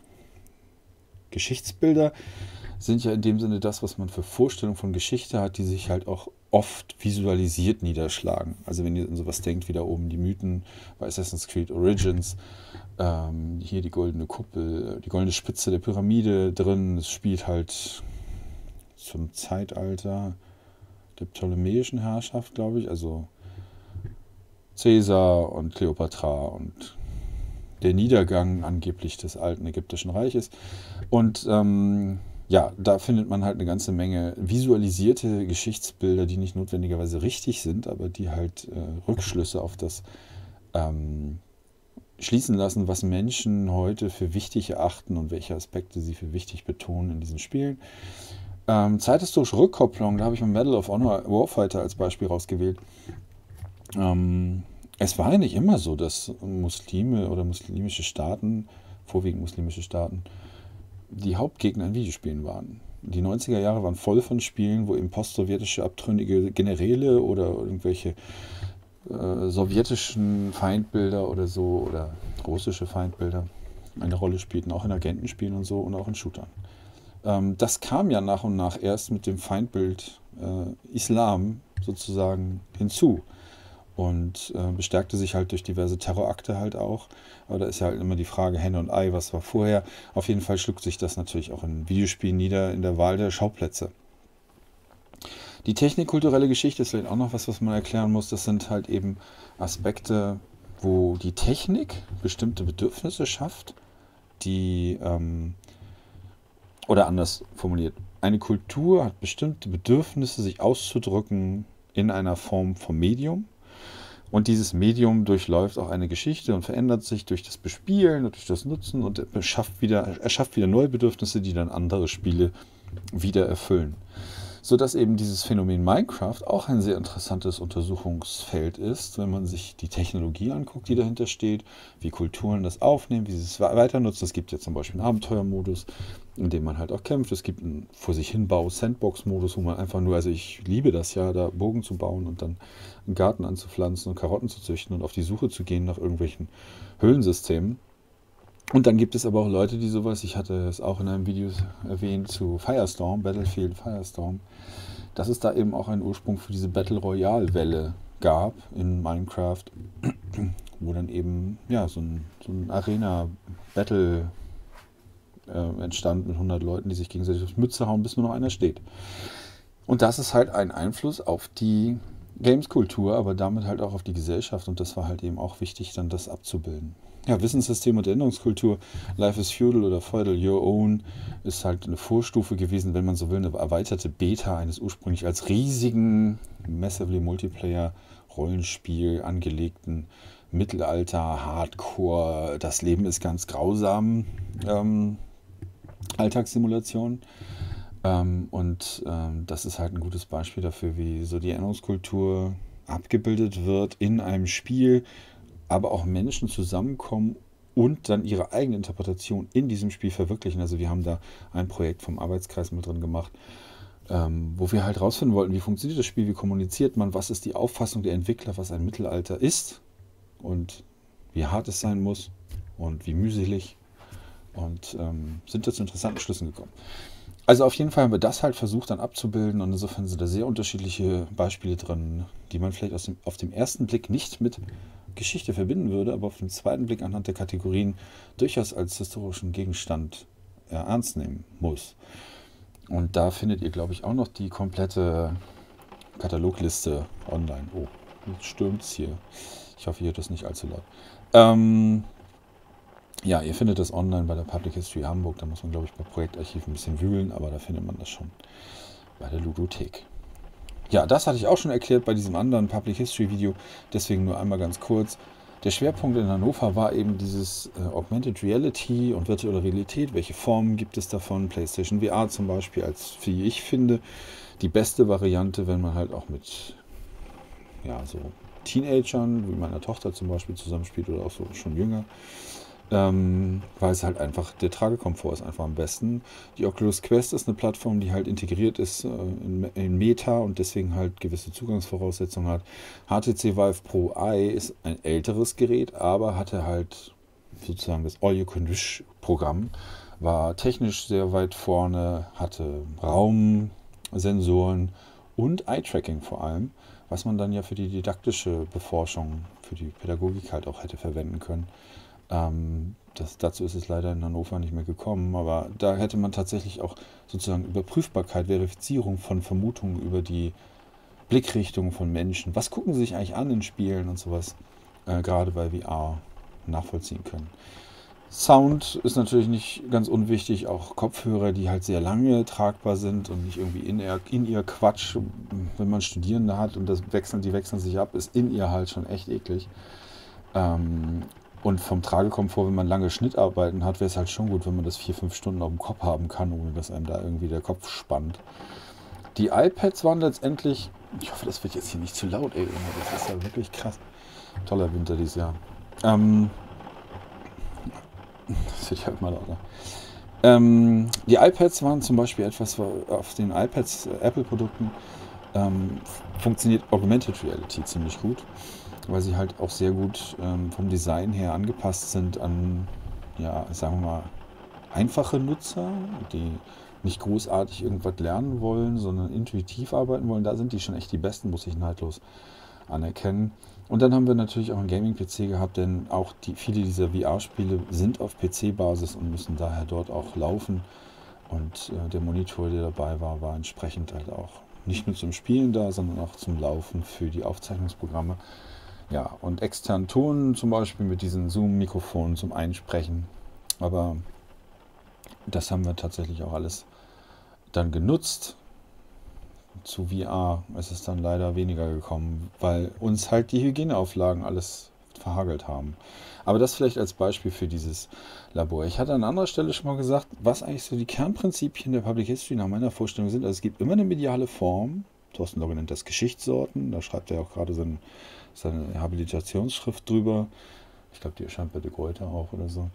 [SPEAKER 1] Geschichtsbilder sind ja in dem Sinne das, was man für Vorstellungen von Geschichte hat, die sich halt auch oft visualisiert niederschlagen. Also wenn ihr an sowas denkt, wie da oben die Mythen bei Assassin's Creed Origins, hier die goldene Kuppel, die goldene Spitze der Pyramide drin, es spielt halt zum Zeitalter der ptolemäischen Herrschaft, glaube ich, also Caesar und Kleopatra und der Niedergang angeblich des alten ägyptischen Reiches. Und ja, da findet man halt eine ganze Menge visualisierte Geschichtsbilder, die nicht notwendigerweise richtig sind, aber die halt Rückschlüsse auf das schließen lassen, was Menschen heute für wichtig erachten und welche Aspekte sie für wichtig betonen in diesen Spielen. Zeithistorische Rückkopplung, da habe ich mal Medal of Honor Warfighter als Beispiel rausgewählt. Es war ja nicht immer so, dass Muslime oder muslimische Staaten, vorwiegend muslimische Staaten, die Hauptgegner in Videospielen waren. Die 90er Jahre waren voll von Spielen, wo eben postsowjetische abtrünnige Generäle oder irgendwelche sowjetischen Feindbilder oder so oder russische Feindbilder eine Rolle spielten, auch in Agentenspielen und so und auch in Shootern. Das kam ja nach und nach erst mit dem Feindbild Islam sozusagen hinzu und bestärkte sich halt durch diverse Terrorakte halt auch. Aber da ist ja halt immer die Frage Henne und Ei, was war vorher. Auf jeden Fall schluckt sich das natürlich auch in Videospielen nieder in der Wahl der Schauplätze. Die technikkulturelle Geschichte ist vielleicht auch noch was man erklären muss. Das sind halt eben Aspekte, wo die Technik bestimmte Bedürfnisse schafft, die, oder anders formuliert, eine Kultur hat bestimmte Bedürfnisse, sich auszudrücken in einer Form vom Medium. Und dieses Medium durchläuft auch eine Geschichte und verändert sich durch das Bespielen und durch das Nutzen und erschafft wieder neue Bedürfnisse, die dann andere Spiele wieder erfüllen. Sodass eben dieses Phänomen Minecraft auch ein sehr interessantes Untersuchungsfeld ist, wenn man sich die Technologie anguckt, die dahinter steht, wie Kulturen das aufnehmen, wie sie es weiter nutzen. Es gibt ja zum Beispiel einen Abenteuermodus, in dem man halt auch kämpft. Es gibt einen vor sich hin Bau-Sandbox-Modus, wo man einfach nur, also ich liebe das ja, da Bogen zu bauen und dann einen Garten anzupflanzen und Karotten zu züchten und auf die Suche zu gehen nach irgendwelchen Höhlensystemen. Und dann gibt es aber auch Leute, die sowas, ich hatte es auch in einem Video erwähnt zu Firestorm, Battlefield Firestorm, dass es da eben auch einen Ursprung für diese Battle Royale Welle gab in Minecraft, wo dann eben ja, so ein Arena-Battle entstand mit 100 Leuten, die sich gegenseitig aufs Mütze hauen, bis nur noch einer steht. Und das ist halt ein Einfluss auf die Games-Kultur, aber damit halt auch auf die Gesellschaft und das war halt eben auch wichtig, dann das abzubilden. Ja, Wissenssystem und Änderungskultur, Life is Feudal oder Feudal Your Own ist halt eine Vorstufe gewesen, wenn man so will, eine erweiterte Beta eines ursprünglich als riesigen, massively Multiplayer Rollenspiel angelegten Mittelalter, Hardcore, das Leben ist ganz grausam Alltagssimulation. Das ist halt ein gutes Beispiel dafür, wie so die Erinnerungskultur abgebildet wird in einem Spiel, aber auch Menschen zusammenkommen und dann ihre eigene Interpretation in diesem Spiel verwirklichen. Also wir haben da ein Projekt vom Arbeitskreis mit drin gemacht, wo wir halt rausfinden wollten, wie funktioniert das Spiel, wie kommuniziert man, was ist die Auffassung der Entwickler, was ein Mittelalter ist und wie hart es sein muss und wie mühselig und sind da zu interessanten Schlüssen gekommen. Also auf jeden Fall haben wir das halt versucht dann abzubilden und insofern sind da sehr unterschiedliche Beispiele drin, die man vielleicht auf dem ersten Blick nicht mit Geschichte verbinden würde, aber auf den zweiten Blick anhand der Kategorien durchaus als historischen Gegenstand ernst nehmen muss. Und da findet ihr, glaube ich, auch noch die komplette Katalogliste online. Oh, jetzt stürmt es hier. Ich hoffe, ihr hört das nicht allzu laut. Ja, ihr findet das online bei der Public History Hamburg. Da muss man, glaube ich, bei Projektarchiv ein bisschen wühlen, aber da findet man das schon bei der Ludothek. Ja, das hatte ich auch schon erklärt bei diesem anderen Public History Video, deswegen nur einmal ganz kurz. Der Schwerpunkt in Hannover war eben dieses Augmented Reality und virtuelle Realität. Welche Formen gibt es davon? PlayStation VR zum Beispiel als, wie ich finde, die beste Variante, wenn man halt auch mit so Teenagern, wie meiner Tochter zum Beispiel, zusammenspielt oder auch so schon jünger. Weil es halt einfach, der Tragekomfort ist einfach am besten. Die Oculus Quest ist eine Plattform, die halt integriert ist in Meta und deswegen halt gewisse Zugangsvoraussetzungen hat. HTC Vive Pro Eye ist ein älteres Gerät, aber hatte halt sozusagen das All-You-Can-Wish-Programm, war technisch sehr weit vorne, hatte Raumsensoren und Eye-Tracking vor allem, was man dann ja für die didaktische Beforschung, für die Pädagogik halt auch hätte verwenden können. Dazu ist es leider in Hannover nicht mehr gekommen, aber da hätte man tatsächlich auch sozusagen Überprüfbarkeit, Verifizierung von Vermutungen über die Blickrichtung von Menschen. Was gucken sie sich eigentlich an in Spielen und sowas, gerade bei VR nachvollziehen können. Sound ist natürlich nicht ganz unwichtig, auch Kopfhörer, die halt sehr lange tragbar sind und nicht irgendwie in ihr Quatsch, wenn man Studierende hat und die wechseln sich ab, ist in ihr halt schon echt eklig. Und vom Tragekomfort, wenn man lange Schnittarbeiten hat, wäre es halt schon gut, wenn man das 4-5 Stunden auf dem Kopf haben kann, ohne dass einem da irgendwie der Kopf spannt. Die iPads waren letztendlich, ich hoffe, das wird jetzt hier nicht zu laut, ey, das ist ja wirklich krass. Toller Winter dieses Jahr. Das wird ja immer lauter. Die iPads waren zum Beispiel etwas, auf den iPads, Apple-Produkten, funktioniert Augmented Reality ziemlich gut, weil sie halt auch sehr gut vom Design her angepasst sind an, ja, sagen wir mal, einfache Nutzer, die nicht großartig irgendwas lernen wollen, sondern intuitiv arbeiten wollen. Da sind die schon echt die Besten, muss ich neidlos anerkennen. Und dann haben wir natürlich auch einen Gaming-PC gehabt, denn auch viele dieser VR-Spiele sind auf PC-Basis und müssen daher dort auch laufen. Und der Monitor, der dabei war, war entsprechend halt auch nicht nur zum Spielen da, sondern auch zum Laufen für die Aufzeichnungsprogramme. Ja, und externen Ton zum Beispiel mit diesen Zoom-Mikrofonen zum Einsprechen. Aber das haben wir tatsächlich auch alles dann genutzt. Zu VR ist es dann leider weniger gekommen, weil uns halt die Hygieneauflagen alles verhagelt haben. Aber das vielleicht als Beispiel für dieses Labor. Ich hatte an anderer Stelle schon mal gesagt, was eigentlich so die Kernprinzipien der Public History nach meiner Vorstellung sind. Also es gibt immer eine mediale Form. Thorsten Logge nennt das Geschichtssorten. Da schreibt er auch gerade seine Habilitationsschrift drüber. Ich glaube, die erscheint bei De Gruyter auch oder so.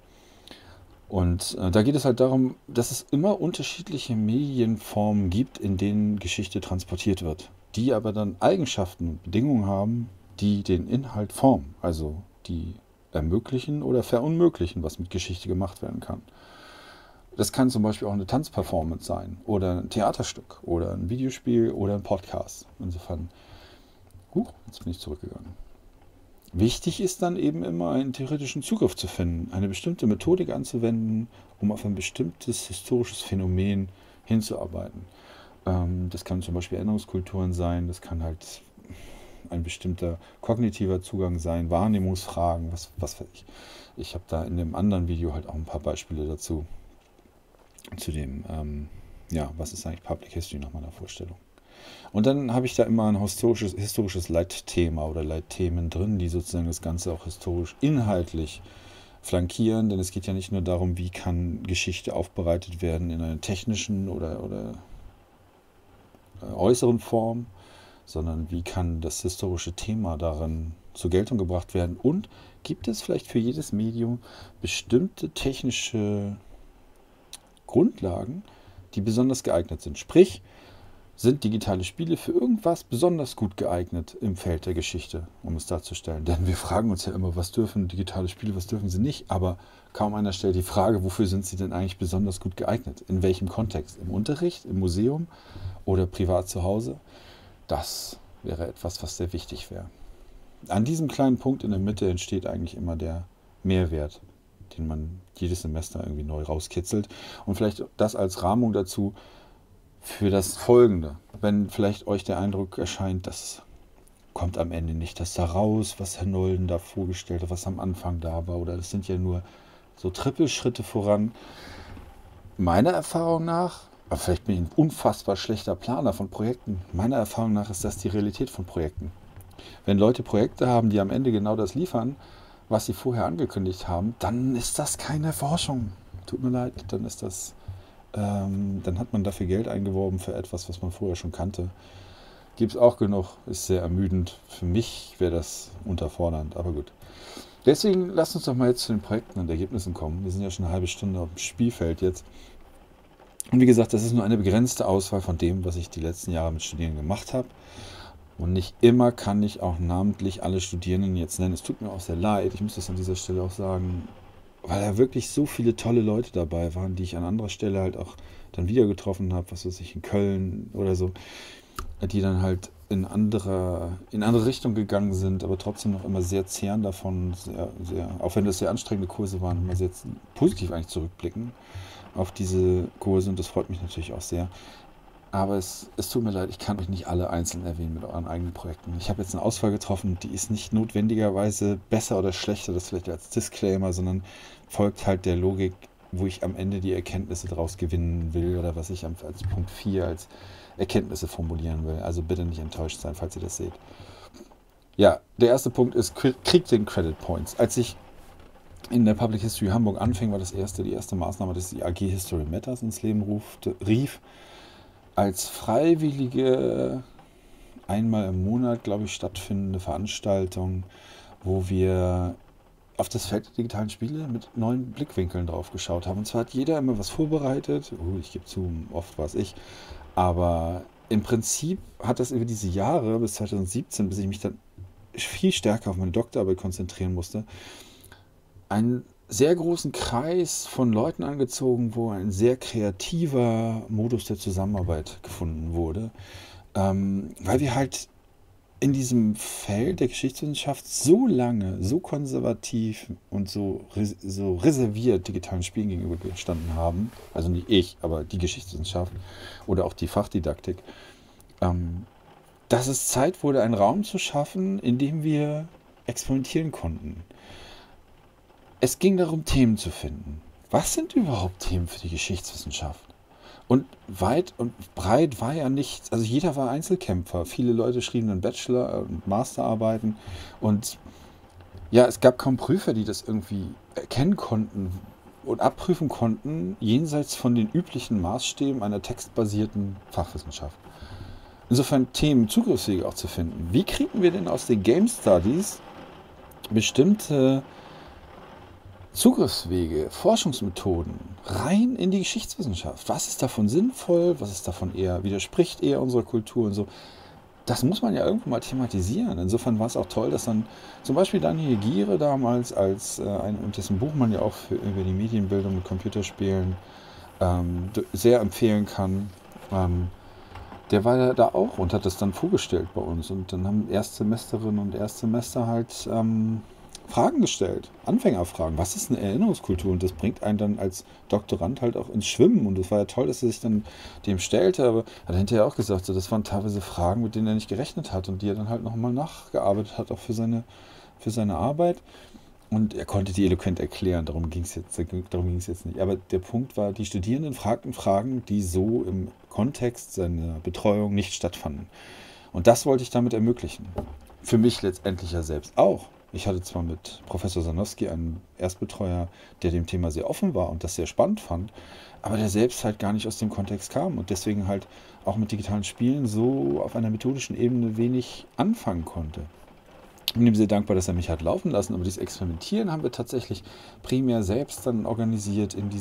[SPEAKER 1] Und da geht es halt darum, dass es immer unterschiedliche Medienformen gibt, in denen Geschichte transportiert wird, die aber dann Eigenschaften und Bedingungen haben, die den Inhalt formen, also die ermöglichen oder verunmöglichen, was mit Geschichte gemacht werden kann. Das kann zum Beispiel auch eine Tanzperformance sein oder ein Theaterstück oder ein Videospiel oder ein Podcast. Insofern, jetzt bin ich zurückgegangen. Wichtig ist dann eben immer, einen theoretischen Zugriff zu finden, eine bestimmte Methodik anzuwenden, um auf ein bestimmtes historisches Phänomen hinzuarbeiten. Das kann zum Beispiel Erinnerungskulturen sein, das kann halt ein bestimmter kognitiver Zugang sein, Wahrnehmungsfragen, was weiß ich. Ich habe da in dem anderen Video halt auch ein paar Beispiele dazu, zu dem, was ist eigentlich Public History nach meiner Vorstellung. Und dann habe ich da immer ein historisches Leitthema oder Leitthemen drin, die sozusagen das Ganze auch historisch inhaltlich flankieren. Denn es geht ja nicht nur darum, wie kann Geschichte aufbereitet werden in einer technischen oder äußeren Form, sondern wie kann das historische Thema darin zur Geltung gebracht werden. Und gibt es vielleicht für jedes Medium bestimmte technische Grundlagen, die besonders geeignet sind. Sprich, sind digitale Spiele für irgendwas besonders gut geeignet im Feld der Geschichte, um es darzustellen. Denn wir fragen uns ja immer, was dürfen digitale Spiele, was dürfen sie nicht. Aber kaum einer stellt die Frage, wofür sind sie denn eigentlich besonders gut geeignet? In welchem Kontext? Im Unterricht, im Museum oder privat zu Hause? Das wäre etwas, was sehr wichtig wäre. An diesem kleinen Punkt in der Mitte entsteht eigentlich immer der Mehrwert, den man jedes Semester irgendwie neu rauskitzelt. Und vielleicht das als Rahmung dazu, für das Folgende, wenn vielleicht euch der Eindruck erscheint, das kommt am Ende nicht das da raus, was Herr Nolden da vorgestellt hat, was am Anfang da war, oder das sind ja nur so Trippelschritte voran. Meiner Erfahrung nach, aber vielleicht bin ich ein unfassbar schlechter Planer von Projekten, meiner Erfahrung nach ist das die Realität von Projekten. Wenn Leute Projekte haben, die am Ende genau das liefern, was sie vorher angekündigt haben, dann ist das keine Forschung. Tut mir leid, dann ist das... dann hat man dafür Geld eingeworben für etwas, was man vorher schon kannte. Gibt es auch genug, ist sehr ermüdend. Für mich wäre das unterfordernd, aber gut. Deswegen lasst uns doch mal jetzt zu den Projekten und Ergebnissen kommen. Wir sind ja schon eine halbe Stunde auf dem Spielfeld jetzt. Und wie gesagt, das ist nur eine begrenzte Auswahl von dem, was ich die letzten Jahre mit Studierenden gemacht habe. Und nicht immer kann ich auch namentlich alle Studierenden jetzt nennen. Es tut mir auch sehr leid, ich muss das an dieser Stelle auch sagen, weil da wirklich so viele tolle Leute dabei waren, die ich an anderer Stelle halt auch dann wieder getroffen habe, was weiß ich, in Köln oder so. die dann halt in andere Richtung gegangen sind, aber trotzdem noch immer sehr zehren davon, auch wenn das sehr anstrengende Kurse waren, immer sehr positiv eigentlich zurückblicken auf diese Kurse und das freut mich natürlich auch sehr. Aber es tut mir leid, ich kann euch nicht alle einzeln erwähnen mit euren eigenen Projekten. Ich habe jetzt eine Auswahl getroffen, die ist nicht notwendigerweise besser oder schlechter, das vielleicht als Disclaimer, sondern folgt halt der Logik, wo ich am Ende die Erkenntnisse daraus gewinnen will oder was ich als Punkt 4 als Erkenntnisse formulieren will. Also bitte nicht enttäuscht sein, falls ihr das seht. Ja, der erste Punkt ist, kriegt den Credit Points. Als ich in der Public History Hamburg anfing, war die erste Maßnahme, dass die AG History Matters ins Leben rief. Als freiwillige, einmal im Monat, glaube ich, stattfindende Veranstaltung, wo wir auf das Feld der digitalen Spiele mit neuen Blickwinkeln drauf geschaut haben. Und zwar hat jeder immer was vorbereitet. Ich gebe zu, oft war es ich. Aber im Prinzip hat das über diese Jahre bis 2017, bis ich mich dann viel stärker auf meine Doktorarbeit konzentrieren musste, einen sehr großen Kreis von Leuten angezogen, wo ein sehr kreativer Modus der Zusammenarbeit gefunden wurde, weil wir halt in diesem Feld der Geschichtswissenschaft so lange, so konservativ und so reserviert digitalen Spielen gegenüber gestanden haben, also nicht ich, aber die Geschichtswissenschaft oder auch die Fachdidaktik, dass es Zeit wurde, einen Raum zu schaffen, in dem wir experimentieren konnten. Es ging darum, Themen zu finden. Was sind überhaupt Themen für die Geschichtswissenschaft? Und weit und breit war ja nichts. Also jeder war Einzelkämpfer. Viele Leute schrieben dann Bachelor- und Masterarbeiten. Und ja, es gab kaum Prüfer, die das irgendwie erkennen konnten und abprüfen konnten, jenseits von den üblichen Maßstäben einer textbasierten Fachwissenschaft. Insofern Themen, Zugriffswege auch zu finden. Wie kriegen wir denn aus den Game Studies bestimmte Zugriffswege, Forschungsmethoden rein in die Geschichtswissenschaft? Was ist davon sinnvoll? Was ist davon widerspricht eher unserer Kultur und so? Das muss man ja irgendwo mal thematisieren. Insofern war es auch toll, dass dann zum Beispiel Daniel Giere damals und dessen Buch man ja auch über die Medienbildung mit Computerspielen sehr empfehlen kann. Der war da auch und hat das dann vorgestellt bei uns. Und dann haben Erstsemesterinnen und Erstsemester halt Fragen gestellt, Anfängerfragen. Was ist eine Erinnerungskultur? Und das bringt einen dann als Doktorand halt auch ins Schwimmen. Und das war ja toll, dass er sich dann dem stellte, aber er hat hinterher auch gesagt, so, das waren teilweise Fragen, mit denen er nicht gerechnet hat und die er dann halt nochmal nachgearbeitet hat, auch für seine Arbeit. Und er konnte die eloquent erklären, darum ging es jetzt nicht. Aber der Punkt war, die Studierenden fragten Fragen, die so im Kontext seiner Betreuung nicht stattfanden. Und das wollte ich damit ermöglichen. Für mich letztendlich ja selbst auch. Ich hatte zwar mit Professor Sanowski einen Erstbetreuer, der dem Thema sehr offen war und das sehr spannend fand, aber der selbst halt gar nicht aus dem Kontext kam und deswegen halt auch mit digitalen Spielen so auf einer methodischen Ebene wenig anfangen konnte. Ich bin ihm sehr dankbar, dass er mich hat laufen lassen, aber dieses Experimentieren haben wir tatsächlich primär selbst dann organisiert in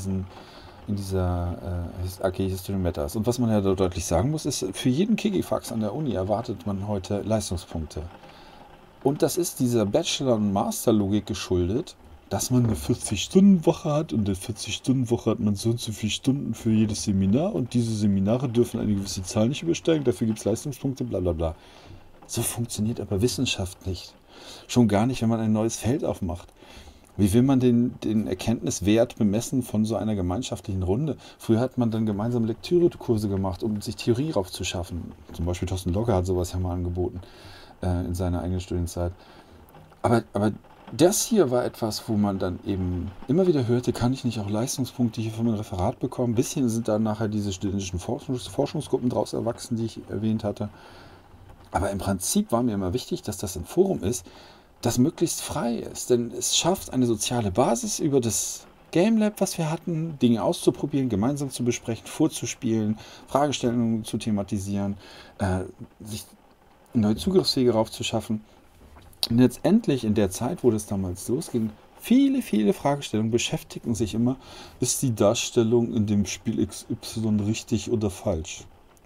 [SPEAKER 1] dieser AG History Matters. Und was man ja da deutlich sagen muss, ist, für jeden Kikifax an der Uni erwartet man heute Leistungspunkte. Und das ist dieser Bachelor- und Master-Logik geschuldet, dass man eine 40-Stunden-Woche hat und in der 40-Stunden-Woche hat man so und so viele Stunden für jedes Seminar und diese Seminare dürfen eine gewisse Zahl nicht übersteigen, dafür gibt es Leistungspunkte, bla bla bla. So funktioniert aber Wissenschaft nicht. Schon gar nicht, wenn man ein neues Feld aufmacht. Wie will man den Erkenntniswert bemessen von so einer gemeinschaftlichen Runde? Früher hat man dann gemeinsam Lektürekurse gemacht, um sich Theorie raufzuschaffen. Zum Beispiel Thorsten Logge hat sowas ja mal angeboten in seiner eigenen Studienzeit. Aber das hier war etwas, wo man dann eben immer wieder hörte, kann ich nicht auch Leistungspunkte hier für mein Referat bekommen? Ein bisschen sind dann nachher diese studentischen Forschungsgruppen draus erwachsen, die ich erwähnt hatte. Aber im Prinzip war mir immer wichtig, dass das ein Forum ist, das möglichst frei ist. Denn es schafft eine soziale Basis über das Game Lab, was wir hatten, Dinge auszuprobieren, gemeinsam zu besprechen, vorzuspielen, Fragestellungen zu thematisieren, sich neue Zugriffswege raufzuschaffen. Und letztendlich in der Zeit, wo das damals losging, viele, viele Fragestellungen beschäftigten sich immer, ist die Darstellung in dem Spiel XY richtig oder falsch?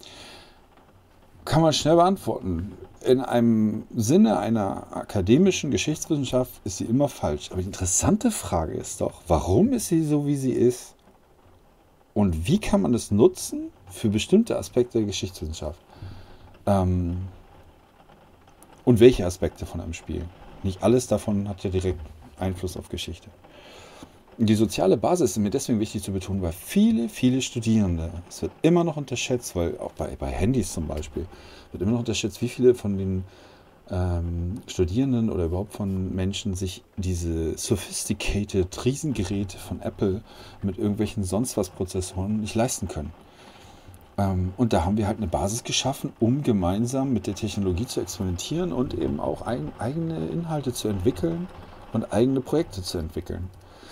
[SPEAKER 1] Kann man schnell beantworten. In einem Sinne einer akademischen Geschichtswissenschaft ist sie immer falsch. Aber die interessante Frage ist doch, warum ist sie so, wie sie ist? Und wie kann man es nutzen für bestimmte Aspekte der Geschichtswissenschaft? Ähm, und welche Aspekte von einem Spiel. Nicht alles davon hat ja direkt Einfluss auf Geschichte. Die soziale Basis ist mir deswegen wichtig zu betonen, weil viele Studierende, es wird immer noch unterschätzt, weil auch bei Handys zum Beispiel, wird immer noch unterschätzt, wie viele von den Studierenden oder überhaupt von Menschen sich diese sophisticated Riesengeräte von Apple mit irgendwelchen sonst was Prozessoren nicht leisten können. Und da haben wir halt eine Basis geschaffen, um gemeinsam mit der Technologie zu experimentieren und eben auch eigene Inhalte zu entwickeln und eigene Projekte zu entwickeln.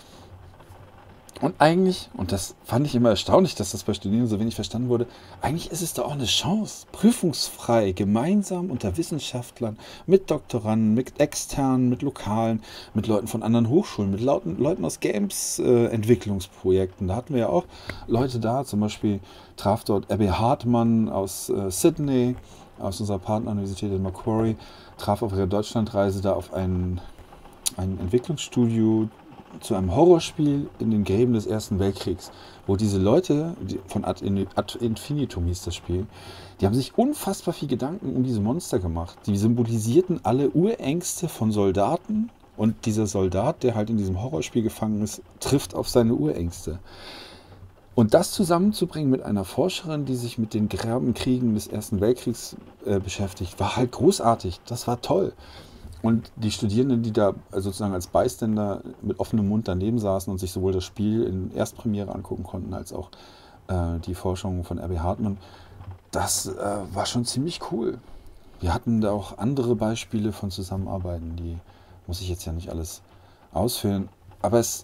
[SPEAKER 1] Und eigentlich, und das fand ich immer erstaunlich, dass das bei Studierenden so wenig verstanden wurde, eigentlich ist es doch auch eine Chance, prüfungsfrei, gemeinsam unter Wissenschaftlern, mit Doktoranden, mit Externen, mit Lokalen, mit Leuten von anderen Hochschulen, mit Leuten aus Games-Entwicklungsprojekten. Da hatten wir ja auch Leute da, zum Beispiel traf dort Abby Hartmann aus Sydney, aus unserer Partneruniversität in Macquarie, traf auf ihrer Deutschlandreise da auf ein Entwicklungsstudio zu einem Horrorspiel in den Gräben des Ersten Weltkriegs, wo diese Leute, von Ad Infinitum hieß das Spiel, die haben sich unfassbar viel Gedanken um diese Monster gemacht. Die symbolisierten alle Urängste von Soldaten und dieser Soldat, der halt in diesem Horrorspiel gefangen ist, trifft auf seine Urängste. Und das zusammenzubringen mit einer Forscherin, die sich mit den Grabenkriegen des Ersten Weltkriegs beschäftigt, war halt großartig. Das war toll. Und die Studierenden, die da sozusagen als Beiständer mit offenem Mund daneben saßen und sich sowohl das Spiel in Erstpremiere angucken konnten, als auch die Forschung von Abby Hartmann, das war schon ziemlich cool. Wir hatten da auch andere Beispiele von Zusammenarbeiten, die muss ich jetzt ja nicht alles ausführen. Aber es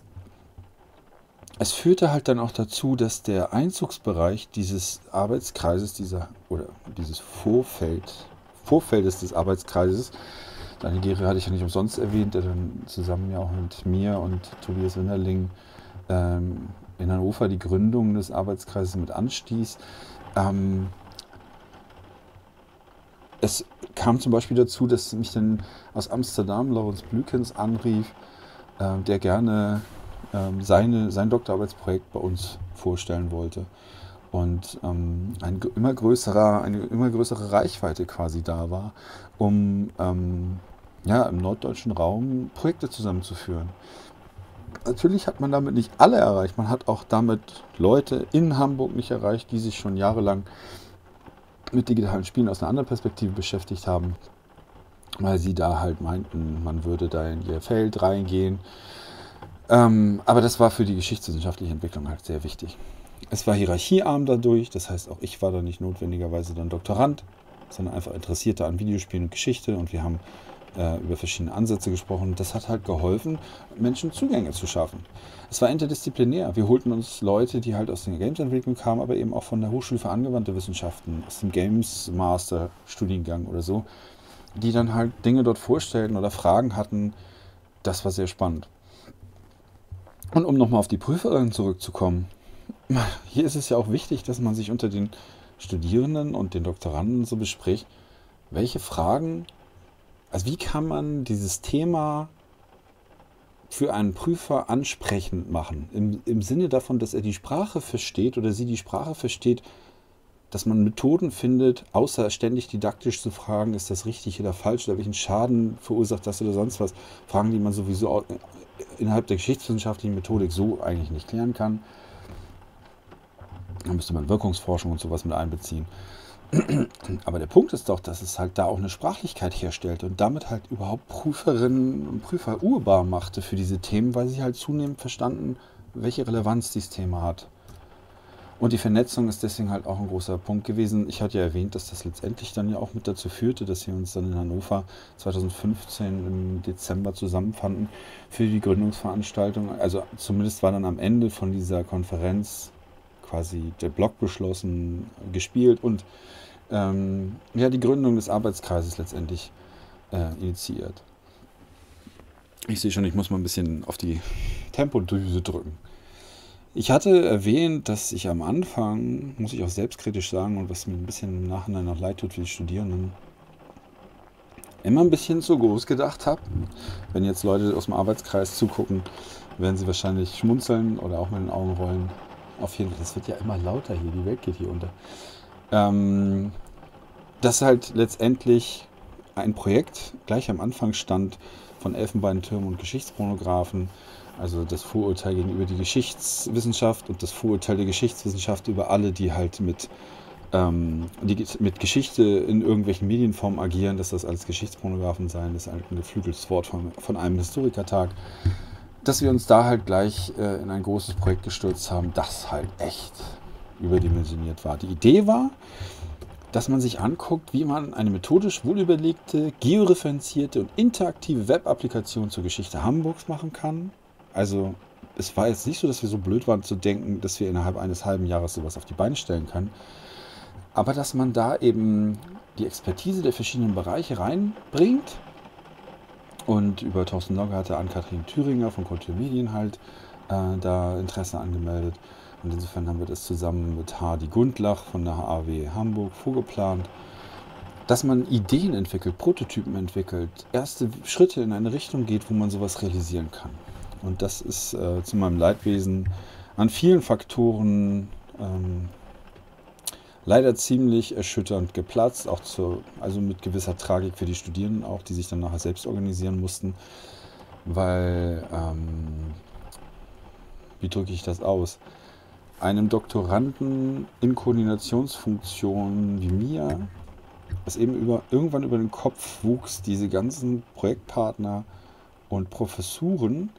[SPEAKER 1] führte halt dann auch dazu, dass der Einzugsbereich dieses Arbeitskreises, dieses Vorfeldes des Arbeitskreises, Daniel Gere hatte ich ja nicht umsonst erwähnt, der dann zusammen ja auch mit mir und Tobias Winterling in Hannover die Gründung des Arbeitskreises mit anstieß. Es kam zum Beispiel dazu, dass mich dann aus Amsterdam Laurens Blükens anrief, der gerne sein Doktorarbeitsprojekt bei uns vorstellen wollte. Und eine immer größere Reichweite quasi da war, um im norddeutschen Raum Projekte zusammenzuführen. Natürlich hat man damit nicht alle erreicht. Man hat auch damit Leute in Hamburg nicht erreicht, die sich schon jahrelang mit digitalen Spielen aus einer anderen Perspektive beschäftigt haben, weil sie da halt meinten, man würde da in ihr Feld reingehen. Aber das war für die geschichtswissenschaftliche Entwicklung halt sehr wichtig. Es war hierarchiearm dadurch, das heißt auch ich war da nicht notwendigerweise dann Doktorand, sondern einfach Interessierter an Videospielen und Geschichte und wir haben über verschiedene Ansätze gesprochen. Das hat halt geholfen, Menschen Zugänge zu schaffen. Es war interdisziplinär. Wir holten uns Leute, die halt aus der Games-Entwicklung kamen, aber eben auch von der Hochschule für angewandte Wissenschaften, aus dem Games Master Studiengang oder so, die dann halt Dinge dort vorstellten oder Fragen hatten. Das war sehr spannend. Und um nochmal auf die Prüferin zurückzukommen, hier ist es ja auch wichtig, dass man sich unter den Studierenden und den Doktoranden so bespricht, welche Fragen, also wie kann man dieses Thema für einen Prüfer ansprechend machen, im Sinne davon, dass er die Sprache versteht oder sie die Sprache versteht, dass man Methoden findet, außer ständig didaktisch zu fragen, ist das richtig oder falsch oder welchen Schaden verursacht das oder sonst was, Fragen, die man sowieso innerhalb der geschichtswissenschaftlichen Methodik so eigentlich nicht klären kann. Da müsste man Wirkungsforschung und sowas mit einbeziehen. Aber der Punkt ist doch, dass es halt da auch eine Sprachlichkeit herstellt und damit halt überhaupt Prüferinnen und Prüfer urbar machte für diese Themen, weil sie halt zunehmend verstanden, welche Relevanz dieses Thema hat. Und die Vernetzung ist deswegen halt auch ein großer Punkt gewesen. Ich hatte ja erwähnt, dass das letztendlich dann ja auch mit dazu führte, dass wir uns dann in Hannover 2015 im Dezember zusammenfanden für die Gründungsveranstaltung. Also zumindest war dann am Ende von dieser Konferenz quasi der Block beschlossen, gespielt und die Gründung des Arbeitskreises letztendlich initiiert. Ich sehe schon, ich muss mal ein bisschen auf die Tempodüse drücken. Ich hatte erwähnt, dass ich am Anfang, muss ich auch selbstkritisch sagen, und was mir ein bisschen im Nachhinein noch leid tut für die Studierenden, immer ein bisschen zu groß gedacht habe. Wenn jetzt Leute aus dem Arbeitskreis zugucken, werden sie wahrscheinlich schmunzeln oder auch mit den Augen rollen. Auf jeden Fall, das wird ja immer lauter hier, die Welt geht hier unter. dass halt letztendlich ein Projekt gleich am Anfang stand von Elfenbeintürmen und Geschichtschronographen, also das Vorurteil gegenüber die Geschichtswissenschaft und das Vorurteil der Geschichtswissenschaft über alle, die halt mit Geschichte in irgendwelchen Medienformen agieren, dass das alles Geschichtschronographen seien, das ist halt ein geflügeltes Wort von einem Historikertag, dass wir uns da halt gleich in ein großes Projekt gestürzt haben, das halt echt überdimensioniert war. Die Idee war, dass man sich anguckt, wie man eine methodisch wohlüberlegte, georeferenzierte und interaktive Web-Applikation zur Geschichte Hamburgs machen kann. Also es war jetzt nicht so, dass wir so blöd waren zu denken, dass wir innerhalb eines halben Jahres sowas auf die Beine stellen können, aber dass man da eben die Expertise der verschiedenen Bereiche reinbringt. Und über Thorsten Logge hatte Ann-Kathrin Thüringer von Kultur Medien halt da Interesse angemeldet. Und insofern haben wir das zusammen mit Hardy Gundlach von der HAW Hamburg vorgeplant, dass man Ideen entwickelt, Prototypen entwickelt, erste Schritte in eine Richtung geht, wo man sowas realisieren kann. Und das ist zu meinem Leidwesen an vielen Faktoren leider ziemlich erschütternd geplatzt, auch also mit gewisser Tragik für die Studierenden auch, die sich dann nachher selbst organisieren mussten, weil, wie drücke ich das aus? Einem Doktoranden in Koordinationsfunktionen wie mir, was eben irgendwann über den Kopf wuchs, diese ganzen Projektpartner und Professuren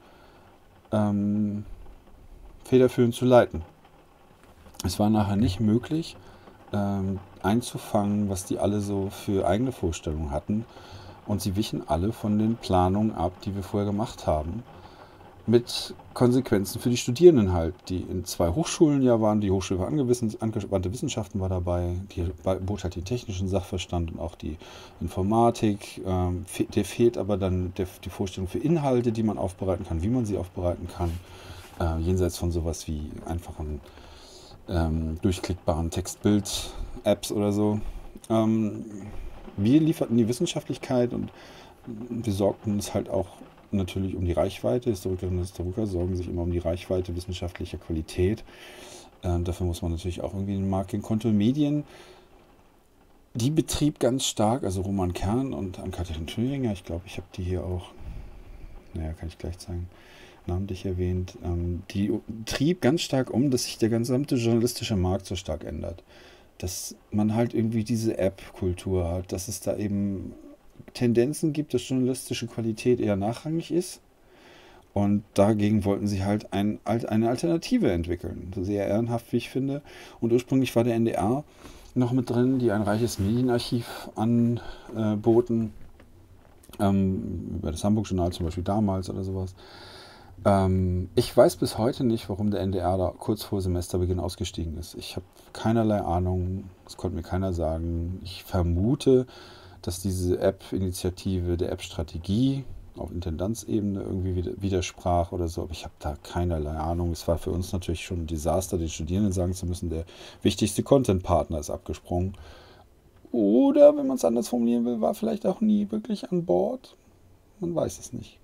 [SPEAKER 1] federführend zu leiten. Es war nachher nicht möglich, einzufangen, was die alle so für eigene Vorstellungen hatten. Und sie wichen alle von den Planungen ab, die wir vorher gemacht haben. Mit Konsequenzen für die Studierenden halt, die in 2 Hochschulen ja waren. Die Hochschule für angewandte Wissenschaften war dabei, die bot halt den technischen Sachverstand und auch die Informatik. Der fehlt aber dann die Vorstellung für Inhalte, die man aufbereiten kann, wie man sie aufbereiten kann. Jenseits von sowas wie einfachen durchklickbaren Text-Bild-Apps oder so. Wir lieferten die Wissenschaftlichkeit und wir sorgten uns halt auch natürlich um die Reichweite. Historikerinnen und Historiker sorgen sich immer um die Reichweite wissenschaftlicher Qualität. Dafür muss man natürlich auch irgendwie den Markt gehen. Kultur Medien, die betrieb ganz stark, also Roman Kern und Ann-Kathrin Thüringer, ich glaube, ich habe die hier auch, naja, kann ich gleich zeigen, namentlich erwähnt, die trieb ganz stark dass sich der gesamte journalistische Markt so stark ändert. Dass man halt irgendwie diese App-Kultur hat, dass es da eben Tendenzen gibt, dass journalistische Qualität eher nachrangig ist. Und dagegen wollten sie halt eine Alternative entwickeln. Sehr ehrenhaft, wie ich finde. Und ursprünglich war der NDR noch mit drin, die ein reiches Medienarchiv anboten. Über das Hamburg-Journal zum Beispiel damals oder sowas. Ich weiß bis heute nicht, warum der NDR da kurz vor Semesterbeginn ausgestiegen ist. Ich habe keinerlei Ahnung, das konnte mir keiner sagen. Ich vermute, dass diese App-Initiative der App-Strategie auf Intendanzebene irgendwie widersprach oder so, aber ich habe da keinerlei Ahnung. Es war für uns natürlich schon ein Desaster, den Studierenden sagen zu müssen, der wichtigste Content-Partner ist abgesprungen. Oder, wenn man es anders formulieren will, war vielleicht auch nie wirklich an Bord. Man weiß es nicht.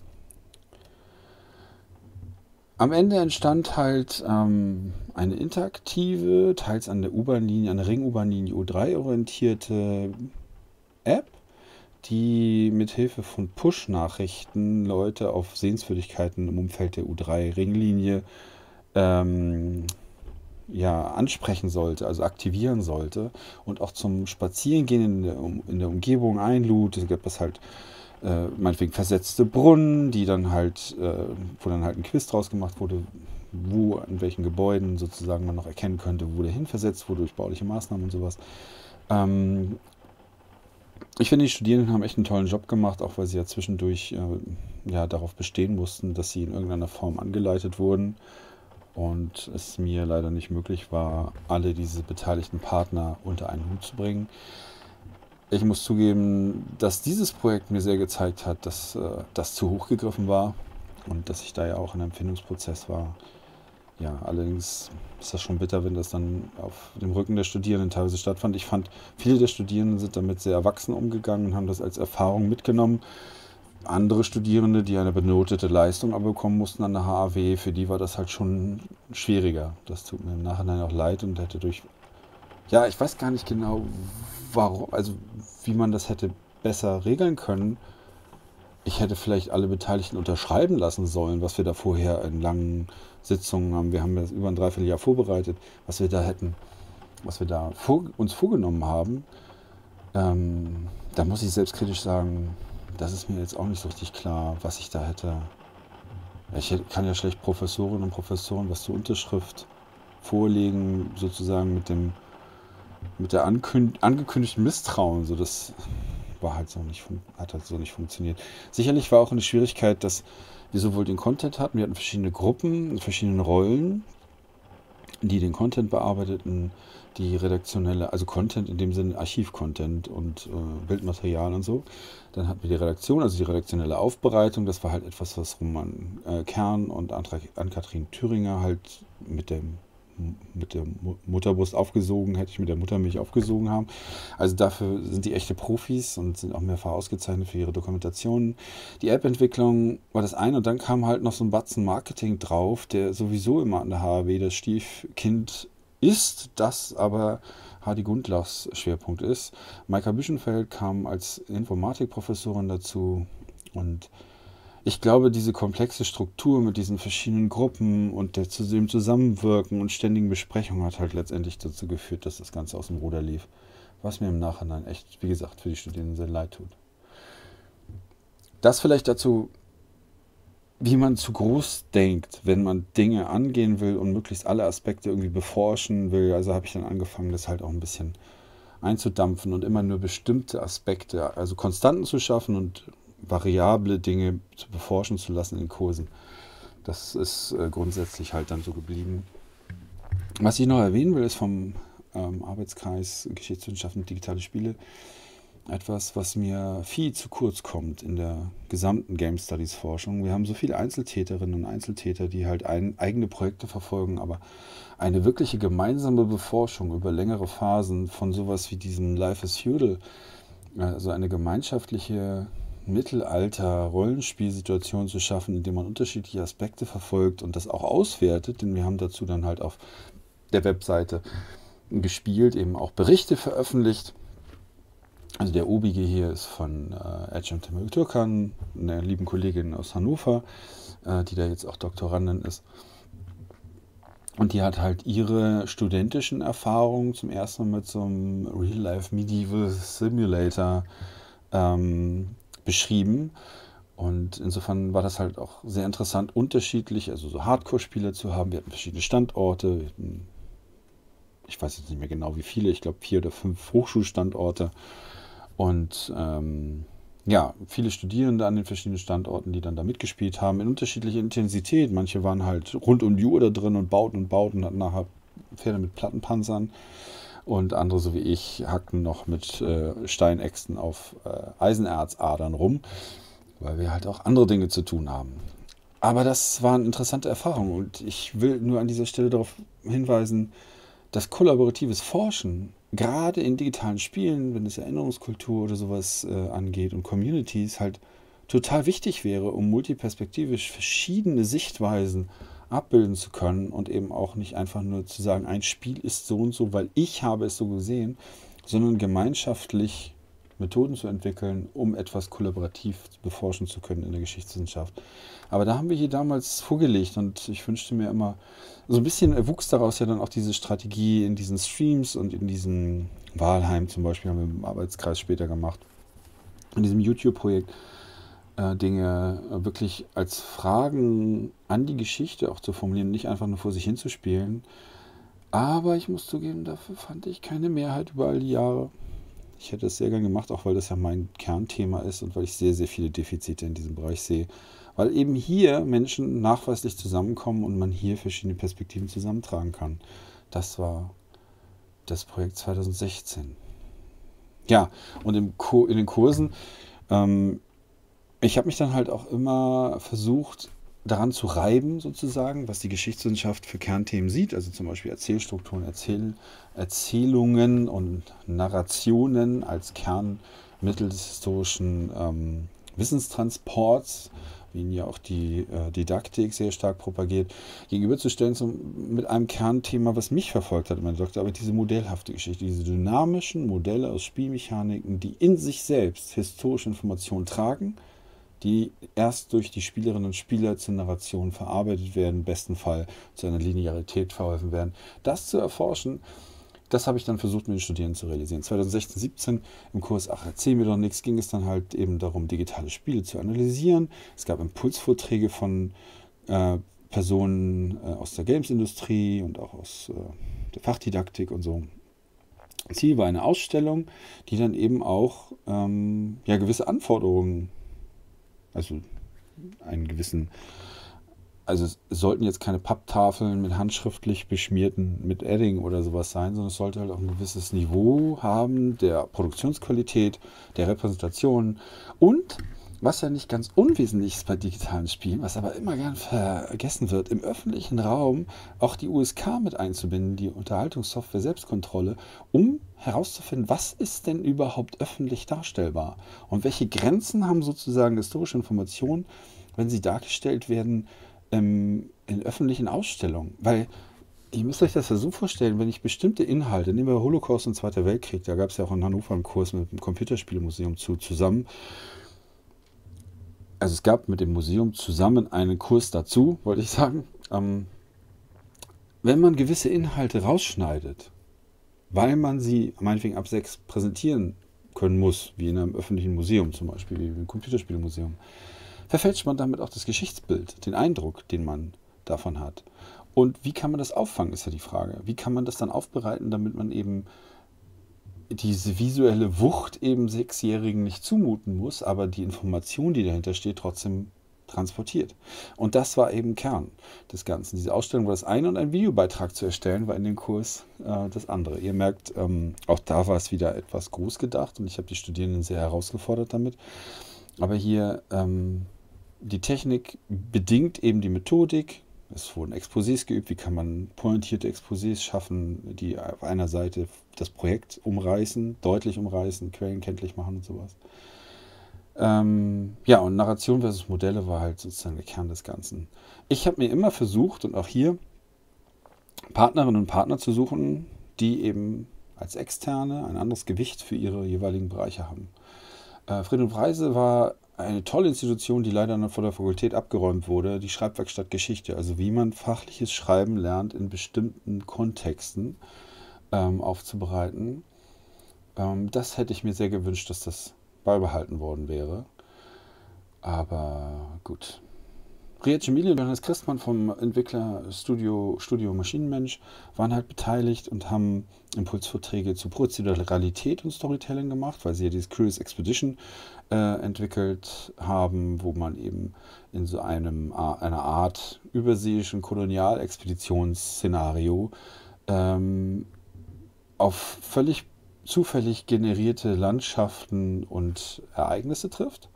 [SPEAKER 1] Am Ende entstand halt eine interaktive, teils an der U-Bahn-Linie, an der Ring-U-Bahn-Linie U3 orientierte App, die mit Hilfe von Push-Nachrichten Leute auf Sehenswürdigkeiten im Umfeld der U3-Ringlinie ansprechen sollte, also aktivieren sollte und auch zum Spazierengehen in der Umgebung einlud. Es gab es halt meinetwegen versetzte Brunnen, die dann halt, wo dann halt ein Quiz draus gemacht wurde, wo, in welchen Gebäuden sozusagen man noch erkennen könnte, wo der hinversetzt wurde durch bauliche Maßnahmen und sowas. Ich finde, die Studierenden haben echt einen tollen Job gemacht, auch weil sie ja zwischendurch darauf bestehen mussten, dass sie in irgendeiner Form angeleitet wurden und es mir leider nicht möglich war, alle diese beteiligten Partner unter einen Hut zu bringen. Ich muss zugeben, dass dieses Projekt mir sehr gezeigt hat, dass das zu hoch gegriffen war und dass ich da ja auch in einem Findungsprozess war. Ja, allerdings ist das schon bitter, wenn das dann auf dem Rücken der Studierenden teilweise stattfand. Ich fand, viele der Studierenden sind damit sehr erwachsen umgegangen und haben das als Erfahrung mitgenommen. Andere Studierende, die eine benotete Leistung aber bekommen mussten an der HAW, für die war das halt schon schwieriger. Das tut mir im Nachhinein auch leid und hätte ich weiß gar nicht genau, warum, also wie man das hätte besser regeln können. Ich hätte vielleicht alle Beteiligten unterschreiben lassen sollen, was wir da vorher in langen Sitzungen haben. Wir haben das über ein Dreivierteljahr vorbereitet, was wir da hätten, was wir da uns vorgenommen haben. Da muss ich selbstkritisch sagen, das ist mir jetzt auch nicht so richtig klar, was ich da hätte. Kann ja schlecht Professorinnen und Professoren was zur Unterschrift vorlegen, sozusagen mit der angekündigten Misstrauen. So, das war halt so nicht, hat halt so nicht funktioniert. Sicherlich war auch eine Schwierigkeit, dass wir sowohl den Content hatten, wir hatten verschiedene Gruppen, verschiedene Rollen, die den Content bearbeiteten, die redaktionelle, also Content in dem Sinne Archiv-Content und Bildmaterial und so. Dann hatten wir die Redaktion, also die redaktionelle Aufbereitung. Das war halt etwas, was Roman Kern und Ann-Kathrin Thüringer halt mit der Mutterbrust aufgesogen, hätte ich mit der Muttermilch aufgesogen haben. Also dafür sind die echte Profis und sind auch mehrfach ausgezeichnet für ihre Dokumentationen. Die App-Entwicklung war das eine und dann kam halt noch so ein Batzen Marketing drauf, der sowieso immer an der HAW das Stiefkind ist, das aber Hardy Gundlachs Schwerpunkt ist. Maika Büschenfeld kam als Informatikprofessorin dazu und ich glaube, diese komplexe Struktur mit diesen verschiedenen Gruppen und dem Zusammenwirken und ständigen Besprechungen hat halt letztendlich dazu geführt, dass das Ganze aus dem Ruder lief. Was mir im Nachhinein echt, wie gesagt, für die Studierenden sehr leid tut. Das vielleicht dazu, wie man zu groß denkt, wenn man Dinge angehen will und möglichst alle Aspekte irgendwie beforschen will. Also habe ich dann angefangen, das halt auch ein bisschen einzudampfen und immer nur bestimmte Aspekte, also Konstanten zu schaffen und variable Dinge zu beforschen zu lassen in Kursen. Das ist grundsätzlich halt dann so geblieben. Was ich noch erwähnen will, ist vom Arbeitskreis Geschichtswissenschaften und digitale Spiele etwas, was mir viel zu kurz kommt in der gesamten Game Studies Forschung. Wir haben so viele Einzeltäterinnen und Einzeltäter, die halt eigene Projekte verfolgen, aber eine wirkliche gemeinsame Beforschung über längere Phasen von sowas wie diesem Life is Feudal, also eine gemeinschaftliche Mittelalter-Rollenspielsituation zu schaffen, indem man unterschiedliche Aspekte verfolgt und das auch auswertet, denn wir haben dazu dann halt auf der Webseite gespielt, eben auch Berichte veröffentlicht. Also der obige hier ist von Ecem Temel Türkan, einer lieben Kollegin aus Hannover, die da jetzt auch Doktorandin ist. Und die hat halt ihre studentischen Erfahrungen zum ersten Mal mit so einem Real-Life Medieval Simulator beschrieben. Und insofern war das halt auch sehr interessant, unterschiedlich, also so Hardcore-Spiele zu haben. Wir hatten verschiedene Standorte. Ich weiß jetzt nicht mehr genau wie viele, ich glaube 4 oder 5 Hochschulstandorte. Und ja, viele Studierende an den verschiedenen Standorten, die dann da mitgespielt haben, in unterschiedlicher Intensität. Manche waren halt rund um die Uhr da drin und bauten und hatten nachher Pferde mit Plattenpanzern. Und andere, so wie ich, hackten noch mit Steinäxten auf Eisenerzadern rum, weil wir halt auch andere Dinge zu tun haben. Aber das waren interessante Erfahrungen und ich will nur an dieser Stelle darauf hinweisen, dass kollaboratives Forschen, gerade in digitalen Spielen, wenn es Erinnerungskultur oder sowas angeht und Communities, halt total wichtig wäre, um multiperspektivisch verschiedene Sichtweisen abbilden zu können und eben auch nicht einfach nur zu sagen, ein Spiel ist so und so, weil ich habe es so gesehen, sondern gemeinschaftlich Methoden zu entwickeln, um etwas kollaborativ beforschen zu können in der Geschichtswissenschaft. Aber da haben wir hier damals vorgelegt und ich wünschte mir immer, so ein bisschen erwuchs daraus ja dann auch diese Strategie in diesen Streams und in diesem Walheim zum Beispiel, haben wir im Arbeitskreis später gemacht, in diesem YouTube-Projekt, Dinge wirklich als Fragen an die Geschichte auch zu formulieren, nicht einfach nur vor sich hinzuspielen. Aber ich muss zugeben, dafür fand ich keine Mehrheit über all die Jahre. Ich hätte es sehr gern gemacht, auch weil das ja mein Kernthema ist und weil ich sehr, sehr viele Defizite in diesem Bereich sehe. Weil eben hier Menschen nachweislich zusammenkommen und man hier verschiedene Perspektiven zusammentragen kann. Das war das Projekt 2016. Ja, und in den Kursen, ich habe mich dann halt auch immer versucht, daran zu reiben, sozusagen, was die Geschichtswissenschaft für Kernthemen sieht, also zum Beispiel Erzählstrukturen, Erzählungen und Narrationen als Kernmittel des historischen Wissenstransports, wie ihn ja auch die Didaktik sehr stark propagiert, gegenüberzustellen mit einem Kernthema, was mich verfolgt hat in meiner Doktorarbeit, diese modellhafte Geschichte, diese dynamischen Modelle aus Spielmechaniken, die in sich selbst historische Informationen tragen, die erst durch die Spielerinnen und Spieler zur Narration verarbeitet werden, im besten Fall zu einer Linearität verholfen werden. Das zu erforschen, das habe ich dann versucht, mit den Studierenden zu realisieren. 2016, 17 im Kurs Ach, erzähl mir doch nichts, ging es dann halt eben darum, digitale Spiele zu analysieren. Es gab Impulsvorträge von Personen aus der Games-Industrie und auch aus der Fachdidaktik und so. Ziel war eine Ausstellung, die dann eben auch gewisse Anforderungen, also einen gewissen, also es sollten jetzt keine Papptafeln mit handschriftlich beschmierten, mit Edding oder sowas sein, sondern es sollte halt auch ein gewisses Niveau haben der Produktionsqualität, der Repräsentation und, was ja nicht ganz unwesentlich ist bei digitalen Spielen, was aber immer gern vergessen wird, im öffentlichen Raum auch die USK mit einzubinden, die Unterhaltungssoftware Selbstkontrolle, um herauszufinden, was ist denn überhaupt öffentlich darstellbar und welche Grenzen haben sozusagen historische Informationen, wenn sie dargestellt werden in öffentlichen Ausstellungen. Weil ihr müsst euch das ja so vorstellen, wenn ich bestimmte Inhalte, nehmen wir Holocaust und Zweiter Weltkrieg, da gab es ja auch in Hannover einen Kurs mit dem Computerspielemuseum zusammen. Also es gab mit dem Museum zusammen einen Kurs dazu, wollte ich sagen. Wenn man gewisse Inhalte rausschneidet, weil man sie meinetwegen ab 6 präsentieren können muss, wie in einem öffentlichen Museum zum Beispiel, wie im Computerspielemuseum, verfälscht man damit auch das Geschichtsbild, den Eindruck, den man davon hat. Und wie kann man das auffangen, ist ja die Frage. Wie kann man das dann aufbereiten, damit man eben diese visuelle Wucht eben Sechsjährigen nicht zumuten muss, aber die Information, die dahinter steht, trotzdem transportiert. Und das war eben Kern des Ganzen. Diese Ausstellung war das eine und ein Videobeitrag zu erstellen, war in dem Kurs das andere. Ihr merkt, auch da war es wieder etwas groß gedacht und ich habe die Studierenden sehr herausgefordert damit. Aber hier die Technik bedingt eben die Methodik. Es wurden Exposés geübt, wie kann man pointierte Exposés schaffen, die auf einer Seite das Projekt umreißen, deutlich umreißen, Quellen kenntlich machen und sowas. Und Narration versus Modelle war halt sozusagen der Kern des Ganzen. Ich habe mir immer versucht und auch hier Partnerinnen und Partner zu suchen, die eben als Externe ein anderes Gewicht für ihre jeweiligen Bereiche haben. Friedrich Reise war eine tolle Institution, die leider noch von der Fakultät abgeräumt wurde, die Schreibwerkstatt Geschichte, also wie man fachliches Schreiben lernt, in bestimmten Kontexten aufzubereiten. Das hätte ich mir sehr gewünscht, dass das beibehalten worden wäre. Aber gut. Ria Cemili und Johannes Christmann vom Entwicklerstudio Maschinenmensch waren halt beteiligt und haben Impulsvorträge zu Prozeduralität und Storytelling gemacht, weil sie ja dieses Curious Expedition entwickelt haben, wo man eben in so einer Art überseeischen Kolonialexpeditionsszenario auf völlig zufällig generierte Landschaften und Ereignisse trifft.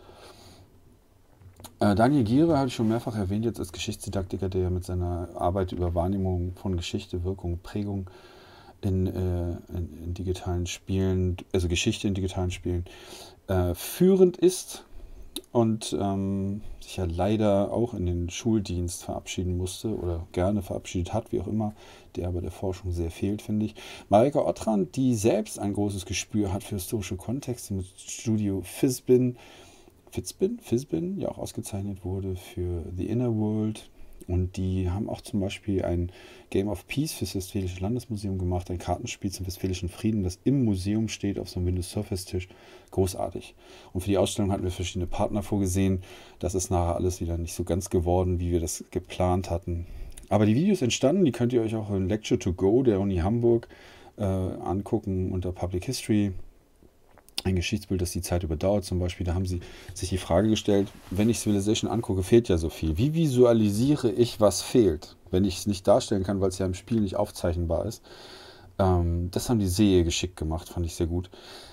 [SPEAKER 1] Daniel Giere habe ich schon mehrfach erwähnt, jetzt als Geschichtsdidaktiker, der mit seiner Arbeit über Wahrnehmung von Geschichte, Wirkung, Prägung in digitalen Spielen, also Geschichte in digitalen Spielen, führend ist und sich ja leider auch in den Schuldienst verabschieden musste oder gerne verabschiedet hat, wie auch immer, der aber der Forschung sehr fehlt, finde ich. Marika Ottran, die selbst ein großes Gespür hat für historische Kontexte mit Studio Fizzbin, ja auch ausgezeichnet wurde für The Inner World. Und die haben auch zum Beispiel ein Game of Peace für das Westfälische Landesmuseum gemacht, ein Kartenspiel zum Westfälischen Frieden, das im Museum steht, auf so einem Windows-Surface-Tisch. Großartig. Und für die Ausstellung hatten wir verschiedene Partner vorgesehen. Das ist nachher alles wieder nicht so ganz geworden, wie wir das geplant hatten. Aber die Videos entstanden, die könnt ihr euch auch in Lecture to Go der Uni Hamburg angucken unter Public History. Ein Geschichtsbild, das die Zeit überdauert zum Beispiel, da haben sie sich die Frage gestellt, wenn ich Civilization angucke, fehlt ja so viel. Wie visualisiere ich, was fehlt, wenn ich es nicht darstellen kann, weil es ja im Spiel nicht aufzeichnbar ist? Das haben die sehr geschickt gemacht, fand ich sehr gut.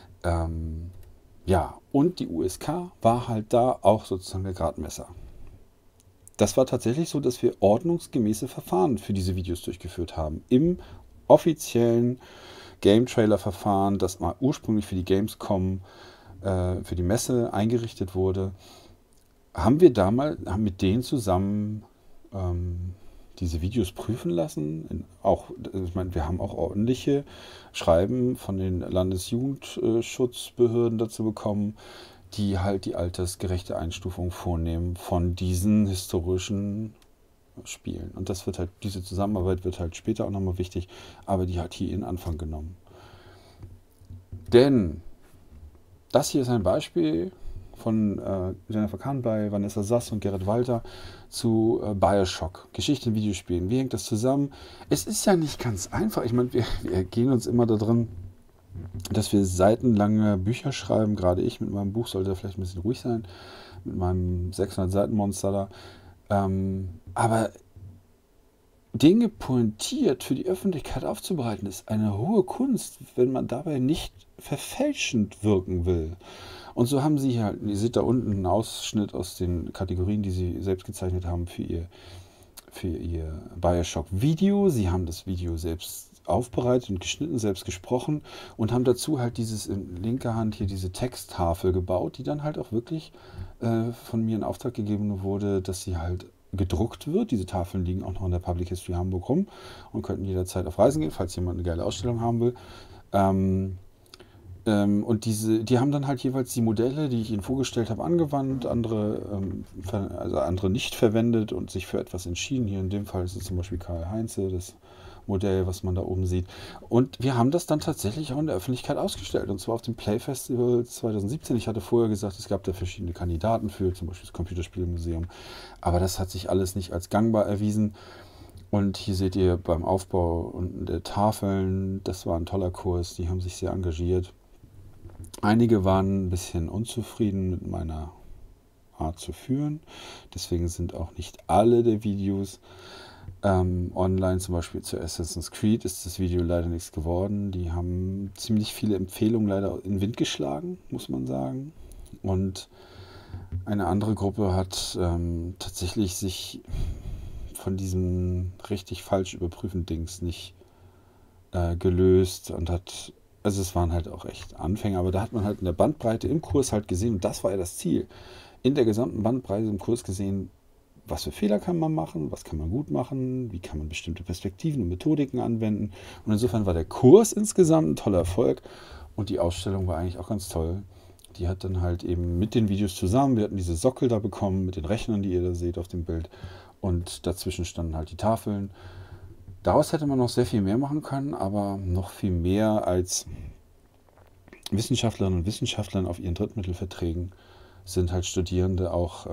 [SPEAKER 1] Und die USK war halt da auch sozusagen der Gradmesser. Das war tatsächlich so, dass wir ordnungsgemäße Verfahren für diese Videos durchgeführt haben. Im offiziellen Game-Trailer-Verfahren, das mal ursprünglich für die Gamescom, für die Messe eingerichtet wurde. haben wir damals mit denen zusammen diese Videos prüfen lassen. Auch, ich meine, wir haben auch ordentliche Schreiben von den Landesjugendschutzbehörden dazu bekommen, die halt die altersgerechte Einstufung vornehmen von diesen historischen Spielen. Und das wird halt, diese Zusammenarbeit wird halt später auch nochmal wichtig, aber die hat hier ihren Anfang genommen. Denn das hier ist ein Beispiel von Jennifer Kahn bei Vanessa Sass und Gerrit Walter zu Bioshock, Geschichte in Videospielen. Wie hängt das zusammen? Es ist ja nicht ganz einfach. Ich meine, wir gehen uns immer da drin, dass wir seitenlange Bücher schreiben. Gerade ich mit meinem Buch sollte vielleicht ein bisschen ruhig sein, mit meinem 600-Seiten-Monster da. Aber Dinge pointiert für die Öffentlichkeit aufzubereiten, ist eine hohe Kunst, wenn man dabei nicht verfälschend wirken will. Und so haben sie hier, ihr seht da unten einen Ausschnitt aus den Kategorien, die sie selbst gezeichnet haben für ihr Bioshock-Video. Sie haben das Video selbst aufbereitet und geschnitten, selbst gesprochen und haben dazu halt dieses in linker Hand hier diese Texttafel gebaut, die dann halt auch wirklich von mir in Auftrag gegeben wurde, dass sie halt gedruckt wird. Diese Tafeln liegen auch noch in der Public History Hamburg rum und könnten jederzeit auf Reisen gehen, falls jemand eine geile Ausstellung haben will. Und die haben dann halt jeweils die Modelle, die ich ihnen vorgestellt habe, angewandt, andere nicht verwendet und sich für etwas entschieden. Hier in dem Fall ist es zum Beispiel Karl Heinze, das Modell, was man da oben sieht. Und wir haben das dann tatsächlich auch in der Öffentlichkeit ausgestellt. Und zwar auf dem Play Festival 2017. Ich hatte vorher gesagt, es gab da verschiedene Kandidaten für, zum Beispiel das Computerspielmuseum. Aber das hat sich alles nicht als gangbar erwiesen. Und hier seht ihr beim Aufbau unten der Tafeln, das war ein toller Kurs, die haben sich sehr engagiert. Einige waren ein bisschen unzufrieden mit meiner Art zu führen. Deswegen sind auch nicht alle der Videos online. Zum Beispiel zu Assassin's Creed ist das Video leider nichts geworden. Die haben ziemlich viele Empfehlungen leider in den Wind geschlagen, muss man sagen. Und eine andere Gruppe hat tatsächlich sich von diesem richtig falsch überprüfen Dings nicht gelöst und hat, also es waren halt auch echt Anfänger, aber da hat man halt in der Bandbreite im Kurs halt gesehen, und das war ja das Ziel, in der gesamten Bandbreite im Kurs gesehen, was für Fehler kann man machen, was kann man gut machen, wie kann man bestimmte Perspektiven und Methodiken anwenden. Und insofern war der Kurs insgesamt ein toller Erfolg und die Ausstellung war eigentlich auch ganz toll. Die hat dann halt eben mit den Videos zusammen, wir hatten diese Sockel da bekommen mit den Rechnern, die ihr da seht auf dem Bild, und dazwischen standen halt die Tafeln. Daraus hätte man noch sehr viel mehr machen können, aber noch viel mehr als Wissenschaftlerinnen und Wissenschaftlern auf ihren Drittmittelverträgen sind halt Studierende auch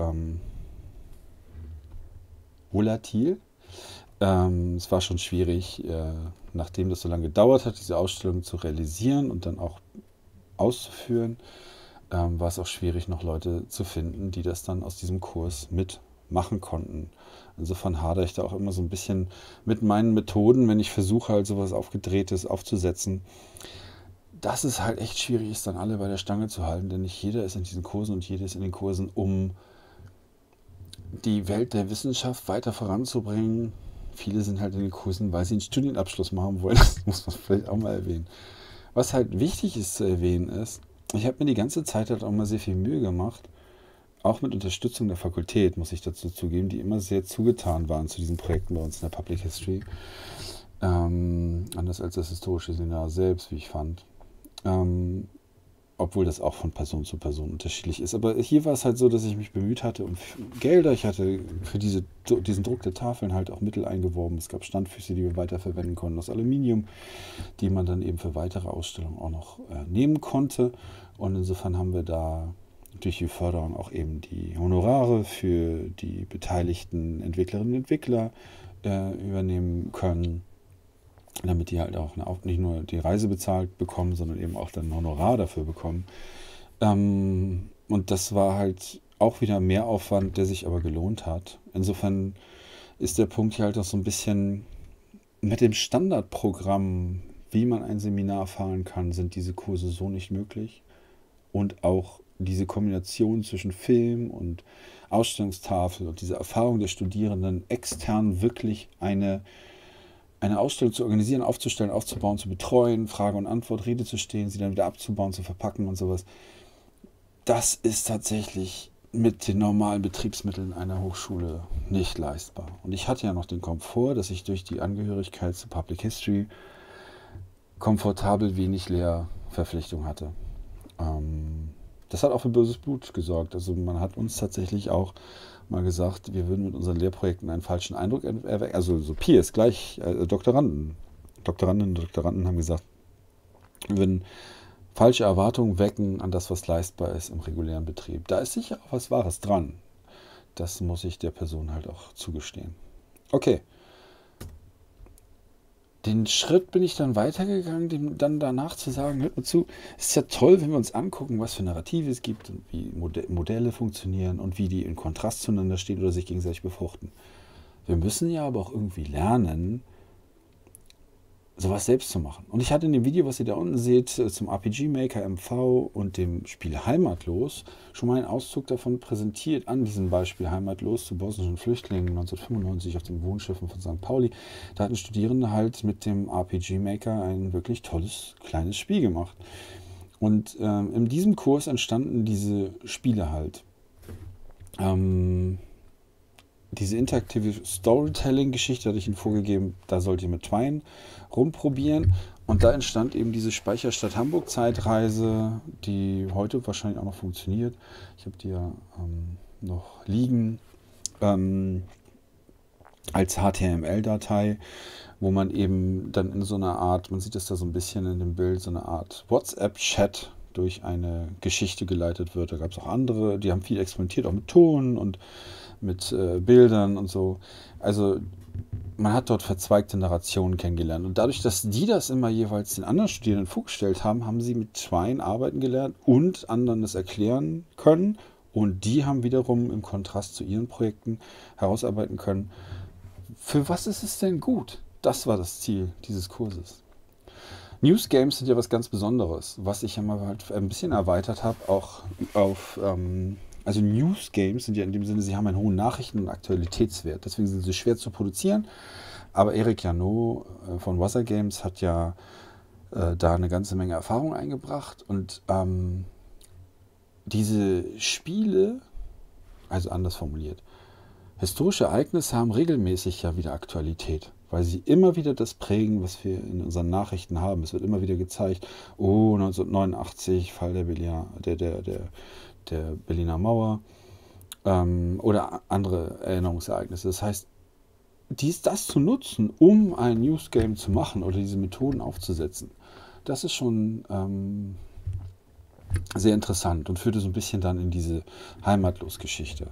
[SPEAKER 1] volatil. Es war schon schwierig, nachdem das so lange gedauert hat, diese Ausstellung zu realisieren und dann auch auszuführen, war es auch schwierig, noch Leute zu finden, die das dann aus diesem Kurs mitmachen konnten. Insofern hadere ich da auch immer so ein bisschen mit meinen Methoden, wenn ich versuche, halt sowas Aufgedrehtes aufzusetzen. Dass es halt echt schwierig ist, dann alle bei der Stange zu halten, denn nicht jeder ist in diesen Kursen und jeder ist in den Kursen, um die Welt der Wissenschaft weiter voranzubringen. Viele sind halt in den Kursen, weil sie einen Studienabschluss machen wollen. Das muss man vielleicht auch mal erwähnen. Was halt wichtig ist zu erwähnen ist, ich habe mir die ganze Zeit halt auch mal sehr viel Mühe gemacht, auch mit Unterstützung der Fakultät, muss ich dazu zugeben, die immer sehr zugetan waren zu diesen Projekten bei uns in der Public History. Anders als das historische Seminar selbst, wie ich fand. Obwohl das auch von Person zu Person unterschiedlich ist. Aber hier war es halt so, dass ich mich bemüht hatte um Gelder. Ich hatte für diesen Druck der Tafeln halt auch Mittel eingeworben. Es gab Standfüße, die wir weiterverwenden konnten aus Aluminium, die man dann eben für weitere Ausstellungen auch noch nehmen konnte. Und insofern haben wir da durch die Förderung auch eben die Honorare für die beteiligten Entwicklerinnen und Entwickler übernehmen können, damit die halt auch nicht nur die Reise bezahlt bekommen, sondern eben auch dann ein Honorar dafür bekommen. Und das war halt auch wieder Mehraufwand, der sich aber gelohnt hat. Insofern ist der Punkt hier halt auch so ein bisschen mit dem Standardprogramm, wie man ein Seminar fahren kann, sind diese Kurse so nicht möglich. Und auch diese Kombination zwischen Film und Ausstellungstafel und diese Erfahrung der Studierenden, extern wirklich eine Ausstellung zu organisieren, aufzustellen, aufzubauen, zu betreuen, Frage und Antwort, Rede zu stehen, sie dann wieder abzubauen, zu verpacken und sowas. Das ist tatsächlich mit den normalen Betriebsmitteln einer Hochschule nicht leistbar. Und ich hatte ja noch den Komfort, dass ich durch die Angehörigkeit zu Public History komfortabel wenig Lehrverpflichtung hatte. Das hat auch für böses Blut gesorgt. Also man hat uns tatsächlich auch mal gesagt, wir würden mit unseren Lehrprojekten einen falschen Eindruck erwecken. Also so Peers, gleich Doktoranden. Doktorandinnen und Doktoranden haben gesagt, wir würden falsche Erwartungen wecken an das, was leistbar ist im regulären Betrieb. Da ist sicher auch was Wahres dran. Das muss ich der Person halt auch zugestehen. Okay. Den Schritt bin ich dann weitergegangen, dem dann danach zu sagen, hört mir zu, es ist ja toll, wenn wir uns angucken, was für Narrative es gibt und wie Modelle funktionieren und wie die in Kontrast zueinander stehen oder sich gegenseitig befruchten. Wir müssen ja aber auch irgendwie lernen, sowas selbst zu machen. Und ich hatte in dem Video, was ihr da unten seht, zum RPG Maker MV und dem Spiel Heimatlos schon mal einen Auszug davon präsentiert, an diesem Beispiel Heimatlos zu bosnischen Flüchtlingen 1995 auf den Wohnschiffen von St. Pauli. Da hatten Studierende halt mit dem RPG Maker ein wirklich tolles kleines Spiel gemacht. Und in diesem Kurs entstanden diese Spiele halt. Diese interaktive Storytelling-Geschichte hatte ich Ihnen vorgegeben, da sollt ihr mit Twine rumprobieren. Und da entstand eben diese Speicherstadt Hamburg-Zeitreise, die heute wahrscheinlich auch noch funktioniert. Ich habe die ja noch liegen als HTML-Datei, wo man eben dann in so einer Art, man sieht es da so ein bisschen in dem Bild, so eine Art WhatsApp-Chat durch eine Geschichte geleitet wird. Da gab es auch andere, die haben viel experimentiert, auch mit Ton und mit Bildern und so. Also man hat dort verzweigte Narrationen kennengelernt. Und dadurch, dass die das immer jeweils den anderen Studierenden vorgestellt haben, haben sie mit Twine arbeiten gelernt und anderen das erklären können. Und die haben wiederum im Kontrast zu ihren Projekten herausarbeiten können, für was ist es denn gut? Das war das Ziel dieses Kurses. News Games sind ja was ganz Besonderes, was ich ja mal halt ein bisschen erweitert habe, auch auf... Also News Games sind ja in dem Sinne, sie haben einen hohen Nachrichten- und Aktualitätswert. Deswegen sind sie schwer zu produzieren. Aber Eric Janot von Wasser Games hat ja da eine ganze Menge Erfahrung eingebracht. Und diese Spiele, also anders formuliert, historische Ereignisse haben regelmäßig ja wieder Aktualität, weil sie immer wieder das prägen, was wir in unseren Nachrichten haben. Es wird immer wieder gezeigt, oh, 1989, Fall der Berliner Mauer oder andere Erinnerungsereignisse. Das heißt, das zu nutzen, um ein Newsgame zu machen oder diese Methoden aufzusetzen, das ist schon sehr interessant und führte so ein bisschen dann in diese Heimatlos-Geschichte.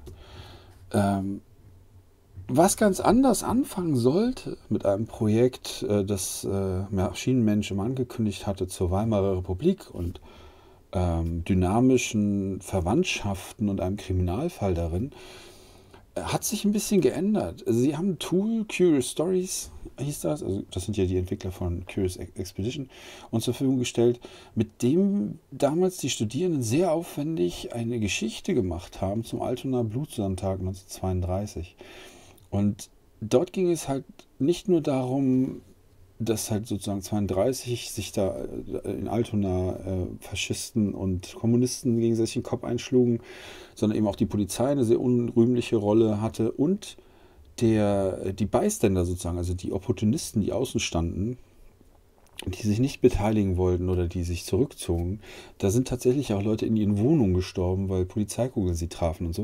[SPEAKER 1] Was ganz anders anfangen sollte mit einem Projekt, das Maschinenmensch immer angekündigt hatte zur Weimarer Republik und dynamischen Verwandtschaften und einem Kriminalfall darin, hat sich ein bisschen geändert. Also sie haben ein Tool, Curious Stories hieß das, also das sind ja die Entwickler von Curious Expedition, uns zur Verfügung gestellt, mit dem damals die Studierenden sehr aufwendig eine Geschichte gemacht haben zum Altonaer Blutsonntag 1932. Und dort ging es halt nicht nur darum, dass halt sozusagen 32 sich da in Altona Faschisten und Kommunisten gegenseitig den Kopf einschlugen, sondern eben auch die Polizei eine sehr unrühmliche Rolle hatte und die Bystander sozusagen, also die Opportunisten, die außen standen, die sich nicht beteiligen wollten oder die sich zurückzogen, da sind tatsächlich auch Leute in ihren Wohnungen gestorben, weil Polizeikugeln sie trafen und so.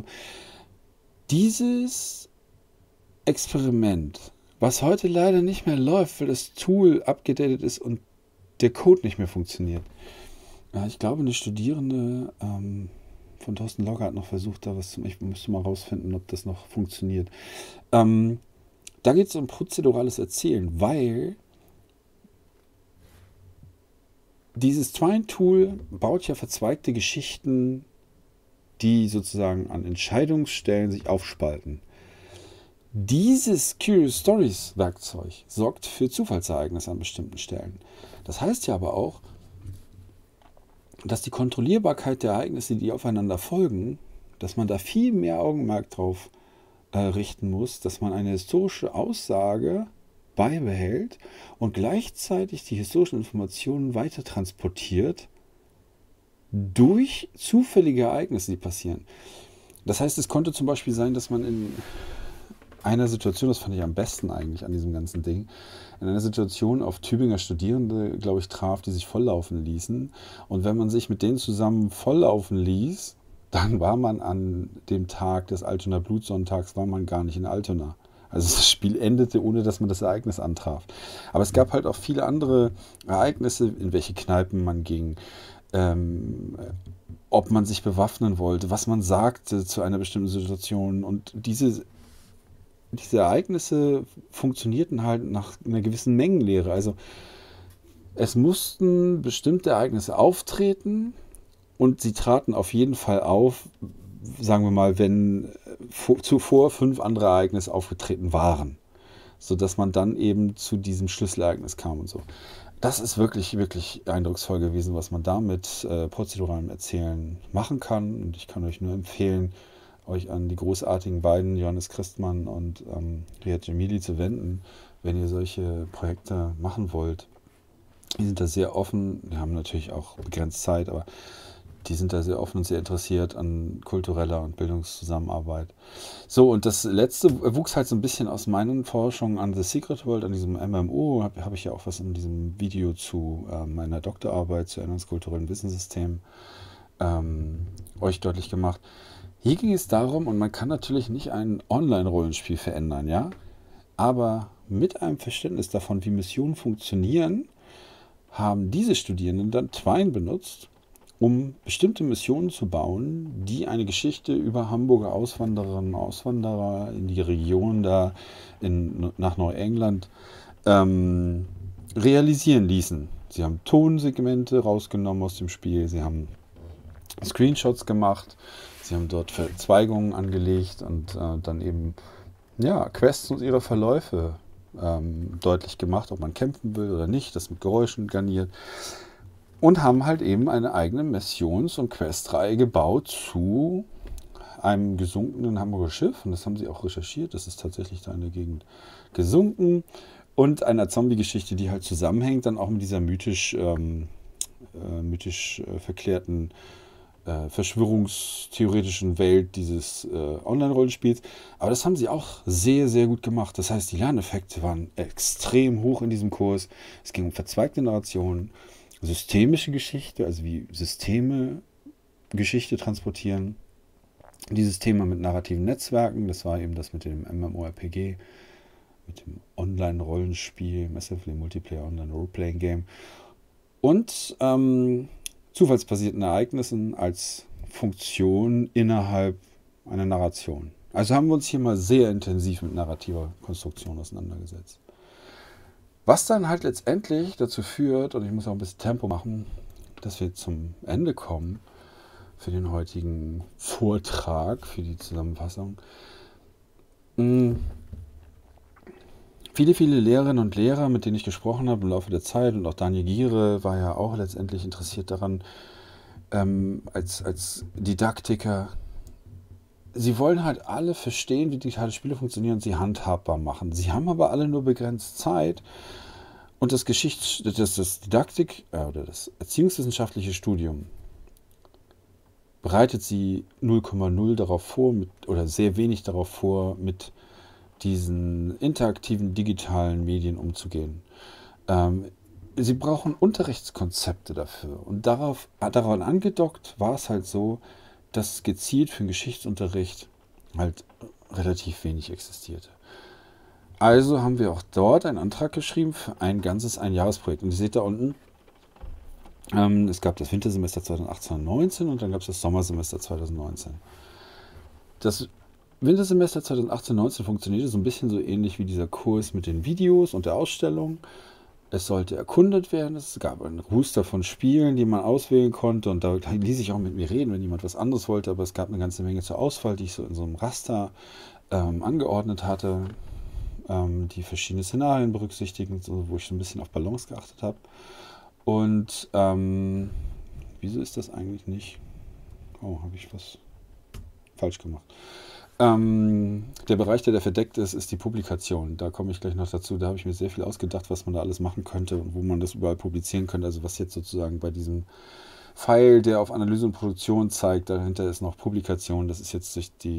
[SPEAKER 1] Dieses Experiment, was heute leider nicht mehr läuft, weil das Tool abgedatet ist und der Code nicht mehr funktioniert. Ja, ich glaube, eine Studierende von Thorsten Logger hat noch versucht, da was zu machen. Ich müsste mal rausfinden, ob das noch funktioniert. Da geht es um prozedurales Erzählen, weil dieses Twine-Tool baut ja verzweigte Geschichten, die sozusagen an Entscheidungsstellen sich aufspalten. Dieses Curious Stories Werkzeug sorgt für Zufallsereignisse an bestimmten Stellen. Das heißt ja aber auch, dass die Kontrollierbarkeit der Ereignisse, die aufeinander folgen, dass man da viel mehr Augenmerk drauf richten muss, dass man eine historische Aussage beibehält und gleichzeitig die historischen Informationen weiter transportiert durch zufällige Ereignisse, die passieren. Das heißt, es konnte zum Beispiel sein, dass man in einer Situation, das fand ich am besten eigentlich an diesem ganzen Ding, in einer Situation auf Tübinger Studierende, glaube ich, traf, die sich volllaufen ließen. Und wenn man sich mit denen zusammen volllaufen ließ, dann war man an dem Tag des Altonaer Blutsonntags, war man gar nicht in Altona. Also das Spiel endete, ohne dass man das Ereignis antraf. Aber es gab halt auch viele andere Ereignisse, in welche Kneipen man ging, ob man sich bewaffnen wollte, was man sagte zu einer bestimmten Situation. Und diese Ereignisse funktionierten halt nach einer gewissen Mengenlehre. Also es mussten bestimmte Ereignisse auftreten und sie traten auf jeden Fall auf, sagen wir mal, wenn zuvor 5 andere Ereignisse aufgetreten waren, sodass man dann eben zu diesem Schlüsselereignis kam und so. Das ist wirklich, wirklich eindrucksvoll gewesen, was man da mit prozeduralem Erzählen machen kann. Und ich kann euch nur empfehlen, euch an die großartigen beiden, Johannes Christmann und Riyad Jamili, zu wenden, wenn ihr solche Projekte machen wollt. Die sind da sehr offen, die haben natürlich auch begrenzt Zeit, aber die sind da sehr offen und sehr interessiert an kultureller und Bildungszusammenarbeit. So, und das letzte wuchs halt so ein bisschen aus meinen Forschungen an The Secret World, an diesem MMO. Habe ich ja auch was in diesem Video zu meiner Doktorarbeit zu kulturellen Wissenssystemen euch deutlich gemacht. Hier ging es darum, und man kann natürlich nicht ein Online-Rollenspiel verändern, ja, aber mit einem Verständnis davon, wie Missionen funktionieren, haben diese Studierenden dann Twine benutzt, um bestimmte Missionen zu bauen, die eine Geschichte über Hamburger Auswandererinnen und Auswanderer in die Region da nach Neuengland realisieren ließen. Sie haben Tonsegmente rausgenommen aus dem Spiel, sie haben Screenshots gemacht, sie haben dort Verzweigungen angelegt und dann eben Quests und ihre Verläufe deutlich gemacht, ob man kämpfen will oder nicht, das mit Geräuschen garniert. Und haben halt eben eine eigene Missions- und Questreihe gebaut zu einem gesunkenen Hamburger Schiff. Und das haben sie auch recherchiert. Das ist tatsächlich da in der Gegend gesunken. Und einer Zombie-Geschichte, die halt zusammenhängt, dann auch mit dieser mythisch verklärten verschwörungstheoretischen Welt dieses Online-Rollenspiels. Aber das haben sie auch sehr, sehr gut gemacht. Das heißt, die Lerneffekte waren extrem hoch in diesem Kurs. Es ging um verzweigte Narrationen, systemische Geschichte, also wie Systeme Geschichte transportieren. Dieses Thema mit narrativen Netzwerken, das war eben das mit dem MMORPG, mit dem Online-Rollenspiel, Massively Multiplayer Online Role-Playing Game und zufallsbasierten Ereignissen als Funktion innerhalb einer Narration. Also haben wir uns hier mal sehr intensiv mit narrativer Konstruktion auseinandergesetzt. Was dann halt letztendlich dazu führt, und ich muss auch ein bisschen Tempo machen, dass wir zum Ende kommen für den heutigen Vortrag, für die Zusammenfassung. Viele, viele Lehrerinnen und Lehrer, mit denen ich gesprochen habe im Laufe der Zeit, und auch Daniel Giere war ja auch letztendlich interessiert daran, als Didaktiker. Sie wollen halt alle verstehen, wie digitale Spiele funktionieren und sie handhabbar machen. Sie haben aber alle nur begrenzt Zeit und das Didaktik oder das erziehungswissenschaftliche Studium bereitet sie 0,0 darauf vor oder sehr wenig darauf vor, mit diesen interaktiven digitalen Medien umzugehen. Sie brauchen Unterrichtskonzepte dafür und daran angedockt war es halt so, dass gezielt für den Geschichtsunterricht halt relativ wenig existierte. Also haben wir auch dort einen Antrag geschrieben für ein ganzes Einjahresprojekt. Und ihr seht da unten, es gab das Wintersemester 2018-19 und dann gab es das Sommersemester 2019. Das Wintersemester 2018-19 funktionierte so ein bisschen so ähnlich wie dieser Kurs mit den Videos und der Ausstellung. Es sollte erkundet werden, es gab einen Roster von Spielen, die man auswählen konnte und da ließ ich auch mit mir reden, wenn jemand was anderes wollte, aber es gab eine ganze Menge zur Auswahl, die ich so in so einem Raster angeordnet hatte, die verschiedene Szenarien berücksichtigen, so, wo ich so ein bisschen auf Balance geachtet habe. Und wieso ist das eigentlich nicht? Oh, habe ich was falsch gemacht. Der Bereich, der verdeckt ist, ist die Publikation. Da komme ich gleich noch dazu. Da habe ich mir sehr viel ausgedacht, was man da alles machen könnte und wo man das überall publizieren könnte. Also was jetzt sozusagen bei diesem Pfeil, der auf Analyse und Produktion zeigt, dahinter ist noch Publikation. Das ist jetzt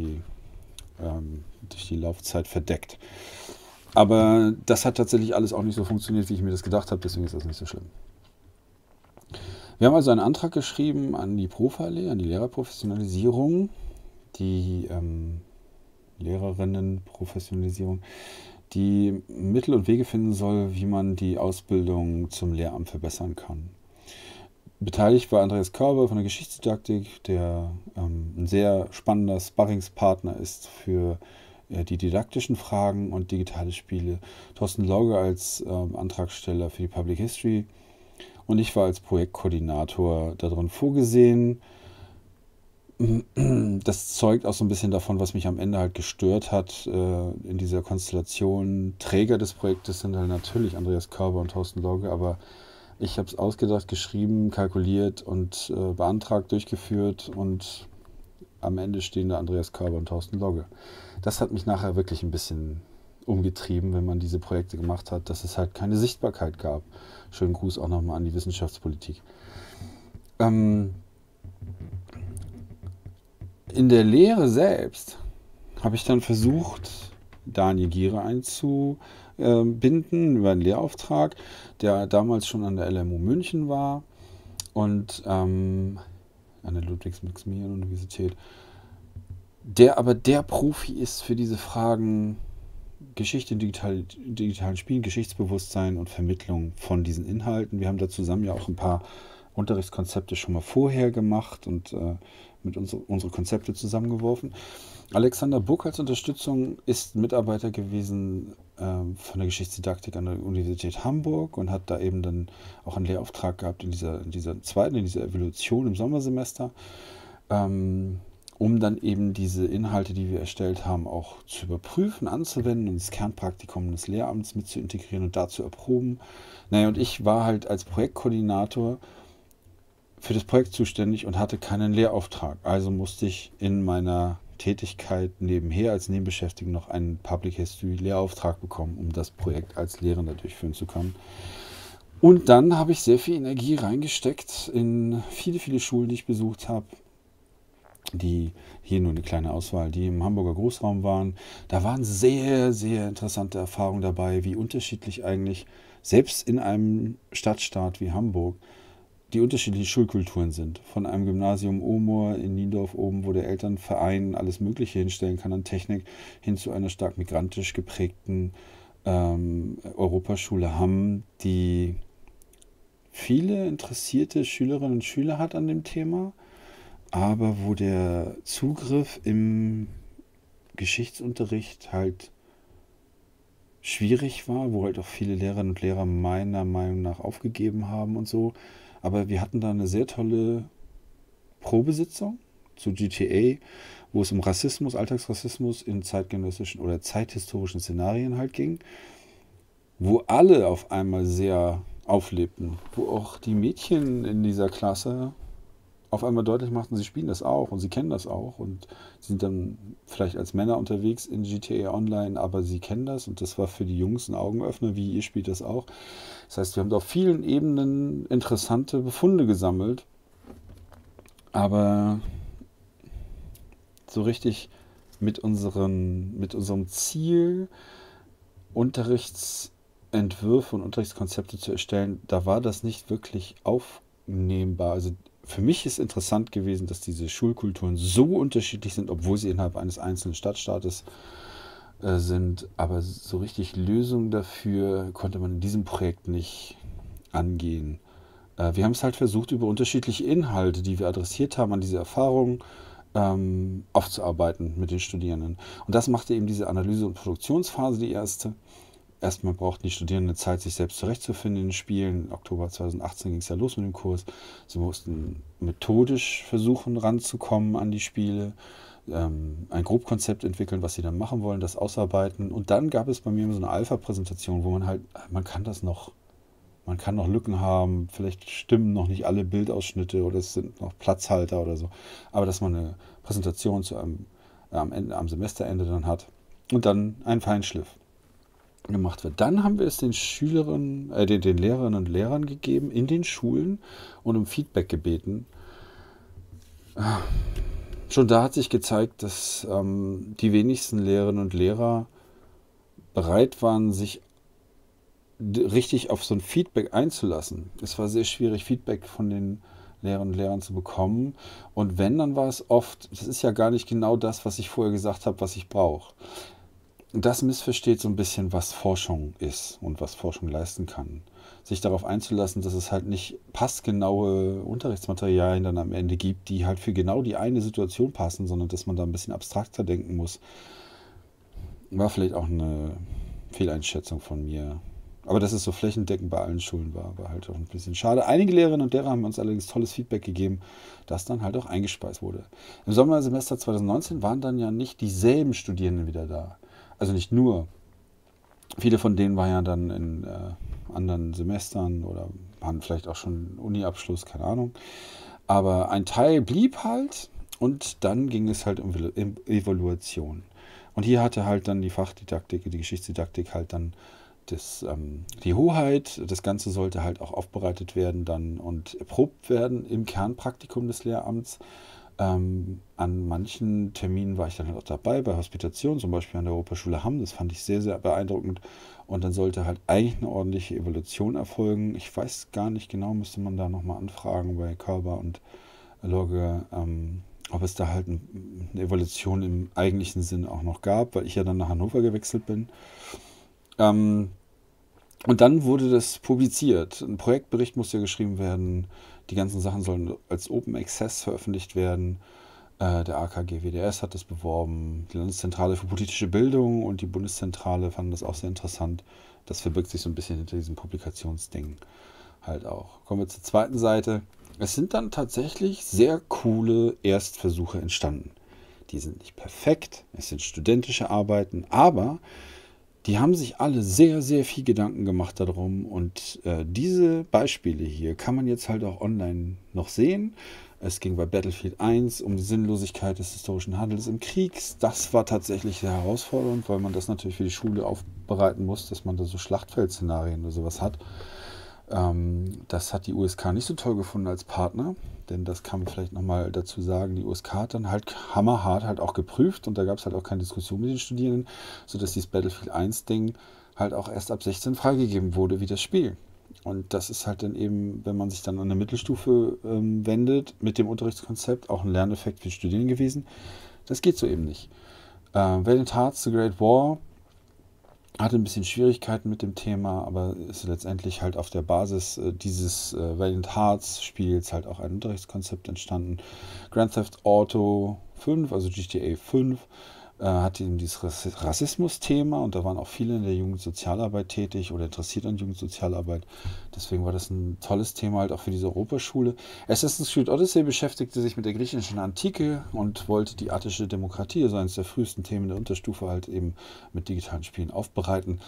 [SPEAKER 1] durch die Laufzeit verdeckt. Aber das hat tatsächlich alles auch nicht so funktioniert, wie ich mir das gedacht habe, deswegen ist das nicht so schlimm. Wir haben also einen Antrag geschrieben an die Profale, an die Lehrerprofessionalisierung, die Lehrerinnenprofessionalisierung, die Mittel und Wege finden soll, wie man die Ausbildung zum Lehramt verbessern kann. Beteiligt war Andreas Körber von der Geschichtsdidaktik, der ein sehr spannender Sparringspartner ist für die didaktischen Fragen und digitale Spiele. Thorsten Lauge als Antragsteller für die Public History und ich war als Projektkoordinator darin vorgesehen. Das zeugt auch so ein bisschen davon, was mich am Ende halt gestört hat in dieser Konstellation. Träger des Projektes sind halt natürlich Andreas Körber und Thorsten Lauge, aber ich habe es ausgedacht, geschrieben, kalkuliert und beantragt, durchgeführt und am Ende stehen da Andreas Körber und Thorsten Lauge. Das hat mich nachher wirklich ein bisschen umgetrieben, wenn man diese Projekte gemacht hat, dass es halt keine Sichtbarkeit gab. Schönen Gruß auch nochmal an die Wissenschaftspolitik. In der Lehre selbst habe ich dann versucht, Daniel Giere einzubinden über einen Lehrauftrag, der damals schon an der LMU München war und an der Ludwig-Maximilian-Universität, der aber der Profi ist für diese Fragen Geschichte in digitalen Spielen, Geschichtsbewusstsein und Vermittlung von diesen Inhalten. Wir haben da zusammen ja auch ein paar Unterrichtskonzepte schon mal vorher gemacht und mit unsere Konzepte zusammengeworfen. Alexander Buck als Unterstützung ist Mitarbeiter gewesen von der Geschichtsdidaktik an der Universität Hamburg und hat da eben dann auch einen Lehrauftrag gehabt in dieser Evaluation im Sommersemester, um dann eben diese Inhalte, die wir erstellt haben, auch zu überprüfen, anzuwenden und das Kernpraktikum des Lehramts mit zu integrieren und da zu erproben. Naja, und ich war halt als Projektkoordinator für das Projekt zuständig und hatte keinen Lehrauftrag. Also musste ich in meiner Tätigkeit nebenher als Nebenbeschäftigten noch einen Public History Lehrauftrag bekommen, um das Projekt als Lehrender durchführen zu können. Und dann habe ich sehr viel Energie reingesteckt in viele, viele Schulen, die ich besucht habe. Die hier nur eine kleine Auswahl, die im Hamburger Großraum waren. Da waren sehr, sehr interessante Erfahrungen dabei, wie unterschiedlich eigentlich, selbst in einem Stadtstaat wie Hamburg, die unterschiedlichen Schulkulturen sind. Von einem Gymnasium Omoor in Niendorf oben, wo der Elternverein alles Mögliche hinstellen kann an Technik, hin zu einer stark migrantisch geprägten Europaschule Hamm, die viele interessierte Schülerinnen und Schüler hat an dem Thema, aber wo der Zugriff im Geschichtsunterricht halt schwierig war, wo halt auch viele Lehrerinnen und Lehrer meiner Meinung nach aufgegeben haben und so. Aber wir hatten da eine sehr tolle Probesitzung zu GTA, wo es um Rassismus, Alltagsrassismus in zeitgenössischen oder zeithistorischen Szenarien halt ging, wo alle auf einmal sehr auflebten, wo auch die Mädchen in dieser Klasse auf einmal deutlich machten, sie spielen das auch und sie kennen das auch und sind dann vielleicht als Männer unterwegs in GTA Online, aber sie kennen das und das war für die Jungs ein Augenöffner, wie ihr spielt das auch. Das heißt, wir haben da auf vielen Ebenen interessante Befunde gesammelt, aber so richtig mit unserem Ziel, Unterrichtsentwürfe und Unterrichtskonzepte zu erstellen, da war das nicht wirklich aufnehmbar. Also für mich ist interessant gewesen, dass diese Schulkulturen so unterschiedlich sind, obwohl sie innerhalb eines einzelnen Stadtstaates sind. Aber so richtig Lösungen dafür konnte man in diesem Projekt nicht angehen. Wir haben es halt versucht, über unterschiedliche Inhalte, die wir adressiert haben, an diese Erfahrungen aufzuarbeiten mit den Studierenden. Und das machte eben diese Analyse- und Produktionsphase die erste. Erstmal brauchten die Studierenden Zeit, sich selbst zurechtzufinden in den Spielen. Im Oktober 2018 ging es ja los mit dem Kurs. Sie mussten methodisch versuchen, ranzukommen an die Spiele, ein Grobkonzept entwickeln, was sie dann machen wollen, das ausarbeiten. Und dann gab es bei mir so eine Alpha-Präsentation, wo man kann noch Lücken haben, vielleicht stimmen noch nicht alle Bildausschnitte oder es sind noch Platzhalter oder so. Aber dass man eine Präsentation am Semesterende dann hat und dann einen Feinschliff. gemacht wird. Dann haben wir es den Schülerinnen, den Lehrerinnen und Lehrern gegeben in den Schulen und um Feedback gebeten. Schon da hat sich gezeigt, dass die wenigsten Lehrerinnen und Lehrer bereit waren, sich richtig auf so ein Feedback einzulassen. Es war sehr schwierig, Feedback von den Lehrerinnen und Lehrern zu bekommen. Und wenn, dann war es oft, das ist ja gar nicht genau das, was ich vorher gesagt habe, was ich brauche. Und das missversteht so ein bisschen, was Forschung ist und was Forschung leisten kann. Sich darauf einzulassen, dass es halt nicht passgenaue Unterrichtsmaterialien dann am Ende gibt, die halt für genau die eine Situation passen, sondern dass man da ein bisschen abstrakter denken muss. War vielleicht auch eine Fehleinschätzung von mir. Aber dass es so flächendeckend bei allen Schulen war halt auch ein bisschen schade. Einige Lehrerinnen und Lehrer haben uns allerdings tolles Feedback gegeben, das dann halt auch eingespeist wurde. Im Sommersemester 2019 waren dann ja nicht dieselben Studierenden wieder da. Also nicht nur. Viele von denen waren ja dann in anderen Semestern oder haben vielleicht auch schon Uni-Abschluss, keine Ahnung. Aber ein Teil blieb halt und dann ging es halt um Evaluation. Und hier hatte halt dann die Fachdidaktik, die Geschichtsdidaktik halt dann die Hoheit. Das Ganze sollte halt auch aufbereitet werden dann und erprobt werden im Kernpraktikum des Lehramts. An manchen Terminen war ich dann halt auch dabei, bei Hospitation, zum Beispiel an der Europaschule Hamm. Das fand ich sehr, sehr beeindruckend. Und dann sollte halt eigentlich eine ordentliche Evaluation erfolgen. Ich weiß gar nicht genau, müsste man da nochmal anfragen bei Körber und Lorge, ob es da halt eine Evaluation im eigentlichen Sinn auch noch gab, weil ich ja dann nach Hannover gewechselt bin. Und dann wurde das publiziert. Ein Projektbericht musste ja geschrieben werden. Die ganzen Sachen sollen als Open Access veröffentlicht werden. Der AKG-WDS hat das beworben. Die Landeszentrale für politische Bildung und die Bundeszentrale fanden das auch sehr interessant. Das verbirgt sich so ein bisschen hinter diesem Publikationsding halt auch. Kommen wir zur zweiten Seite. Es sind dann tatsächlich sehr coole Erstversuche entstanden. Die sind nicht perfekt, es sind studentische Arbeiten, aber die haben sich alle sehr, sehr viel Gedanken gemacht darum und diese Beispiele hier kann man jetzt halt auch online noch sehen. Es ging bei Battlefield 1 um die Sinnlosigkeit des historischen Handels im Krieg. Das war tatsächlich sehr herausfordernd, weil man das natürlich für die Schule aufbereiten muss, dass man da so Schlachtfeldszenarien oder sowas hat. Das hat die USK nicht so toll gefunden als Partner, denn das kann man vielleicht nochmal dazu sagen, die USK hat dann halt hammerhart halt auch geprüft und da gab es halt auch keine Diskussion mit den Studierenden, sodass dieses Battlefield 1 Ding halt auch erst ab 16 freigegeben wurde wie das Spiel. Und das ist halt dann eben, wenn man sich dann an eine Mittelstufe wendet, mit dem Unterrichtskonzept auch ein Lerneffekt für die Studierenden gewesen. Das geht so eben nicht. Valiant Hearts, The Great War, hatte ein bisschen Schwierigkeiten mit dem Thema, aber ist letztendlich halt auf der Basis dieses Valiant Hearts Spiels halt auch ein Unterrichtskonzept entstanden. Grand Theft Auto 5, also GTA 5, hatte eben dieses Rassismus-Thema und da waren auch viele in der Jugendsozialarbeit tätig oder interessiert an Jugendsozialarbeit. Deswegen war das ein tolles Thema halt auch für diese Europaschule. Assassin's Creed Odyssey beschäftigte sich mit der griechischen Antike und wollte die attische Demokratie, also eines der frühesten Themen der Unterstufe, halt eben mit digitalen Spielen aufbereiten.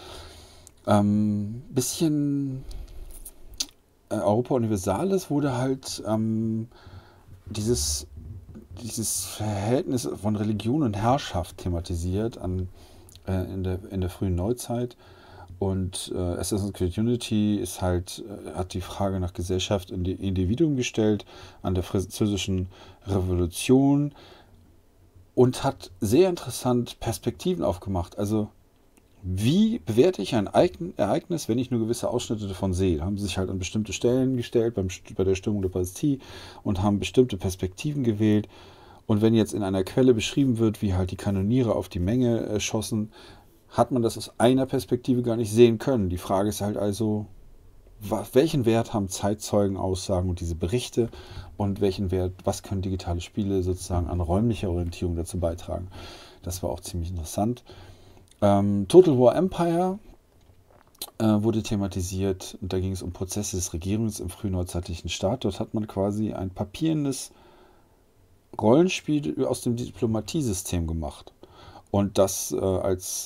[SPEAKER 1] Bisschen Europa Universalis wurde halt dieses Verhältnis von Religion und Herrschaft thematisiert in der frühen Neuzeit. Und Assassin's Creed Unity ist halt, hat die Frage nach Gesellschaft und Individuum gestellt an der französischen Revolution und hat sehr interessant Perspektiven aufgemacht. Also wie bewerte ich ein Ereignis, wenn ich nur gewisse Ausschnitte davon sehe? Da haben sie sich halt an bestimmte Stellen gestellt bei der Stürmung der Bastille und haben bestimmte Perspektiven gewählt. Und wenn jetzt in einer Quelle beschrieben wird, wie halt die Kanoniere auf die Menge schossen, hat man das aus einer Perspektive gar nicht sehen können. Die Frage ist halt also, welchen Wert haben Zeitzeugenaussagen und diese Berichte und welchen Wert, was können digitale Spiele sozusagen an räumlicher Orientierung dazu beitragen? Das war auch ziemlich interessant. Total War Empire wurde thematisiert und da ging es um Prozesse des Regierens im frühneuzeitlichen Staat. Dort hat man quasi ein papierendes Rollenspiel aus dem Diplomatiesystem gemacht und das als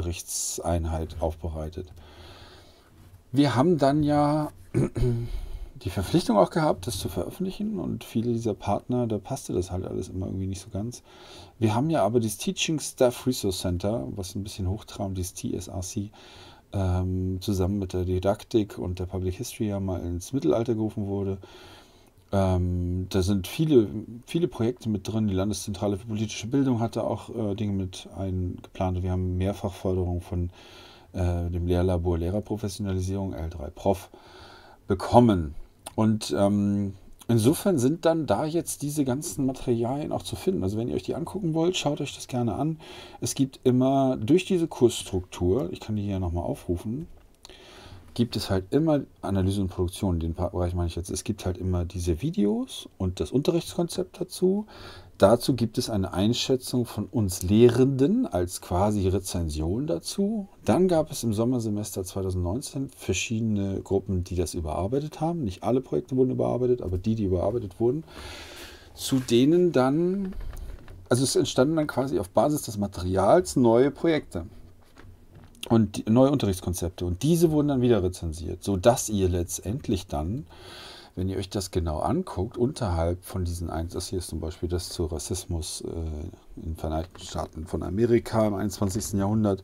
[SPEAKER 1] Unterrichtseinheit aufbereitet. Wir haben dann ja die Verpflichtung auch gehabt, das zu veröffentlichen, und viele dieser Partner, da passte das halt alles immer irgendwie nicht so ganz. Wir haben ja aber das Teaching Staff Resource Center, was ein bisschen hochtraumt, dieses TSRC, zusammen mit der Didaktik und der Public History ja mal ins Mittelalter gerufen wurde. Da sind viele Projekte mit drin. Die Landeszentrale für politische Bildung hatte auch Dinge mit eingeplant. Wir haben Mehrfachförderung von dem Lehrlabor Lehrerprofessionalisierung, L3 Prof, bekommen. Und insofern sind dann da jetzt diese ganzen Materialien auch zu finden. Also wenn ihr euch die angucken wollt, schaut euch das gerne an. Es gibt immer durch diese Kursstruktur, ich kann die hier nochmal aufrufen, gibt es halt immer Analyse und Produktion, den Bereich meine ich jetzt. Es gibt halt immer diese Videos und das Unterrichtskonzept dazu. Dazu gibt es eine Einschätzung von uns Lehrenden als quasi Rezension dazu. Dann gab es im Sommersemester 2019 verschiedene Gruppen, die das überarbeitet haben. Nicht alle Projekte wurden überarbeitet, aber die überarbeitet wurden. Zu denen dann, also es entstanden dann quasi auf Basis des Materials neue Projekte. Und neue Unterrichtskonzepte. Und diese wurden dann wieder rezensiert, sodass ihr letztendlich dann, wenn ihr euch das genau anguckt, unterhalb von diesen das hier ist zum Beispiel das zu Rassismus in den Vereinigten Staaten von Amerika im 21. Jahrhundert,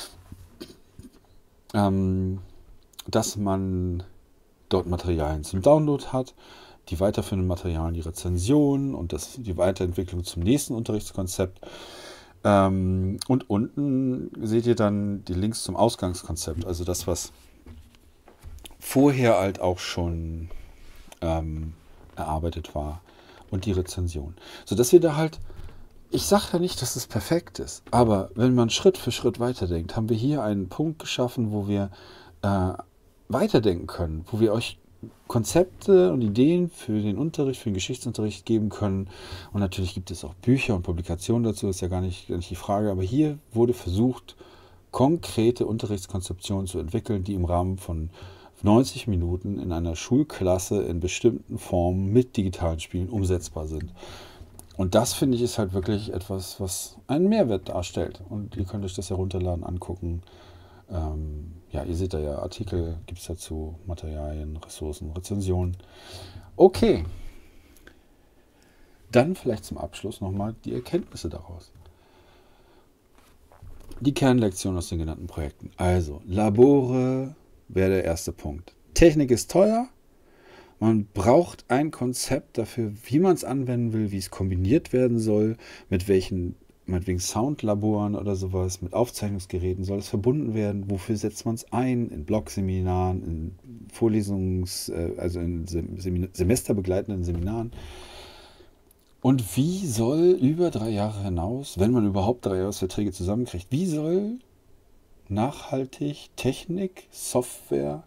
[SPEAKER 1] dass man dort Materialien zum Download hat, die weiterführenden Materialien, die Rezensionen und die Weiterentwicklung zum nächsten Unterrichtskonzept. Und unten seht ihr dann die Links zum Ausgangskonzept, also das, was vorher halt auch schon erarbeitet war, und die Rezension. Sodass wir da halt, ich sage ja nicht, dass es perfekt ist, aber wenn man Schritt für Schritt weiterdenkt, haben wir hier einen Punkt geschaffen, wo wir weiterdenken können, wo wir euch Konzepte und Ideen für den Unterricht, für den Geschichtsunterricht geben können. Und natürlich gibt es auch Bücher und Publikationen dazu, ist ja gar nicht die Frage. Aber hier wurde versucht, konkrete Unterrichtskonzeptionen zu entwickeln, die im Rahmen von 90 Minuten in einer Schulklasse in bestimmten Formen mit digitalen Spielen umsetzbar sind. Und das, finde ich, ist halt wirklich etwas, was einen Mehrwert darstellt. Und ihr könnt euch das herunterladen, angucken. Ja, ihr seht da ja Artikel, gibt es dazu, Materialien, Ressourcen, Rezensionen. Okay, dann vielleicht zum Abschluss nochmal die Erkenntnisse daraus. Die Kernlektion aus den genannten Projekten. Also, Labore wäre der erste Punkt. Technik ist teuer. Man braucht ein Konzept dafür, wie man es anwenden will, wie es kombiniert werden soll, mit welchen, meinetwegen Soundlaboren oder sowas, mit Aufzeichnungsgeräten soll es verbunden werden. Wofür setzt man es ein? In Blogseminaren, in also in semesterbegleitenden Seminaren. Und wie soll über 3 Jahre hinaus, wenn man überhaupt 3 Jahresverträge zusammenkriegt, wie soll nachhaltig Technik, Software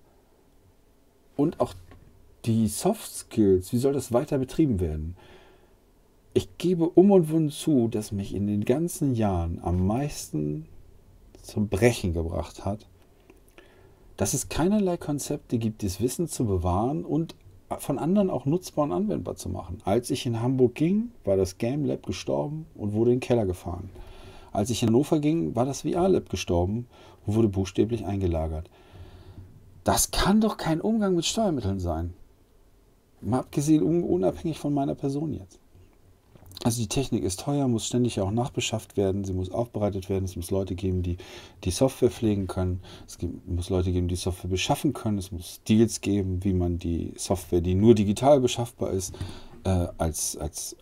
[SPEAKER 1] und auch die Soft Skills, wie soll das weiter betrieben werden? Ich gebe und zu, dass mich in den ganzen Jahren am meisten zum Brechen gebracht hat, dass es keinerlei Konzepte gibt, das Wissen zu bewahren und von anderen auch nutzbar und anwendbar zu machen. Als ich in Hamburg ging, war das Game Lab gestorben und wurde in den Keller gefahren. Als ich in Hannover ging, war das VR Lab gestorben und wurde buchstäblich eingelagert. Das kann doch kein Umgang mit Steuermitteln sein. Mal abgesehen, unabhängig von meiner Person jetzt. Also die Technik ist teuer, muss ständig auch nachbeschafft werden, sie muss aufbereitet werden, es muss Leute geben, die die Software pflegen können, muss Leute geben, die Software beschaffen können, es muss Deals geben, wie man die Software, die nur digital beschaffbar ist, als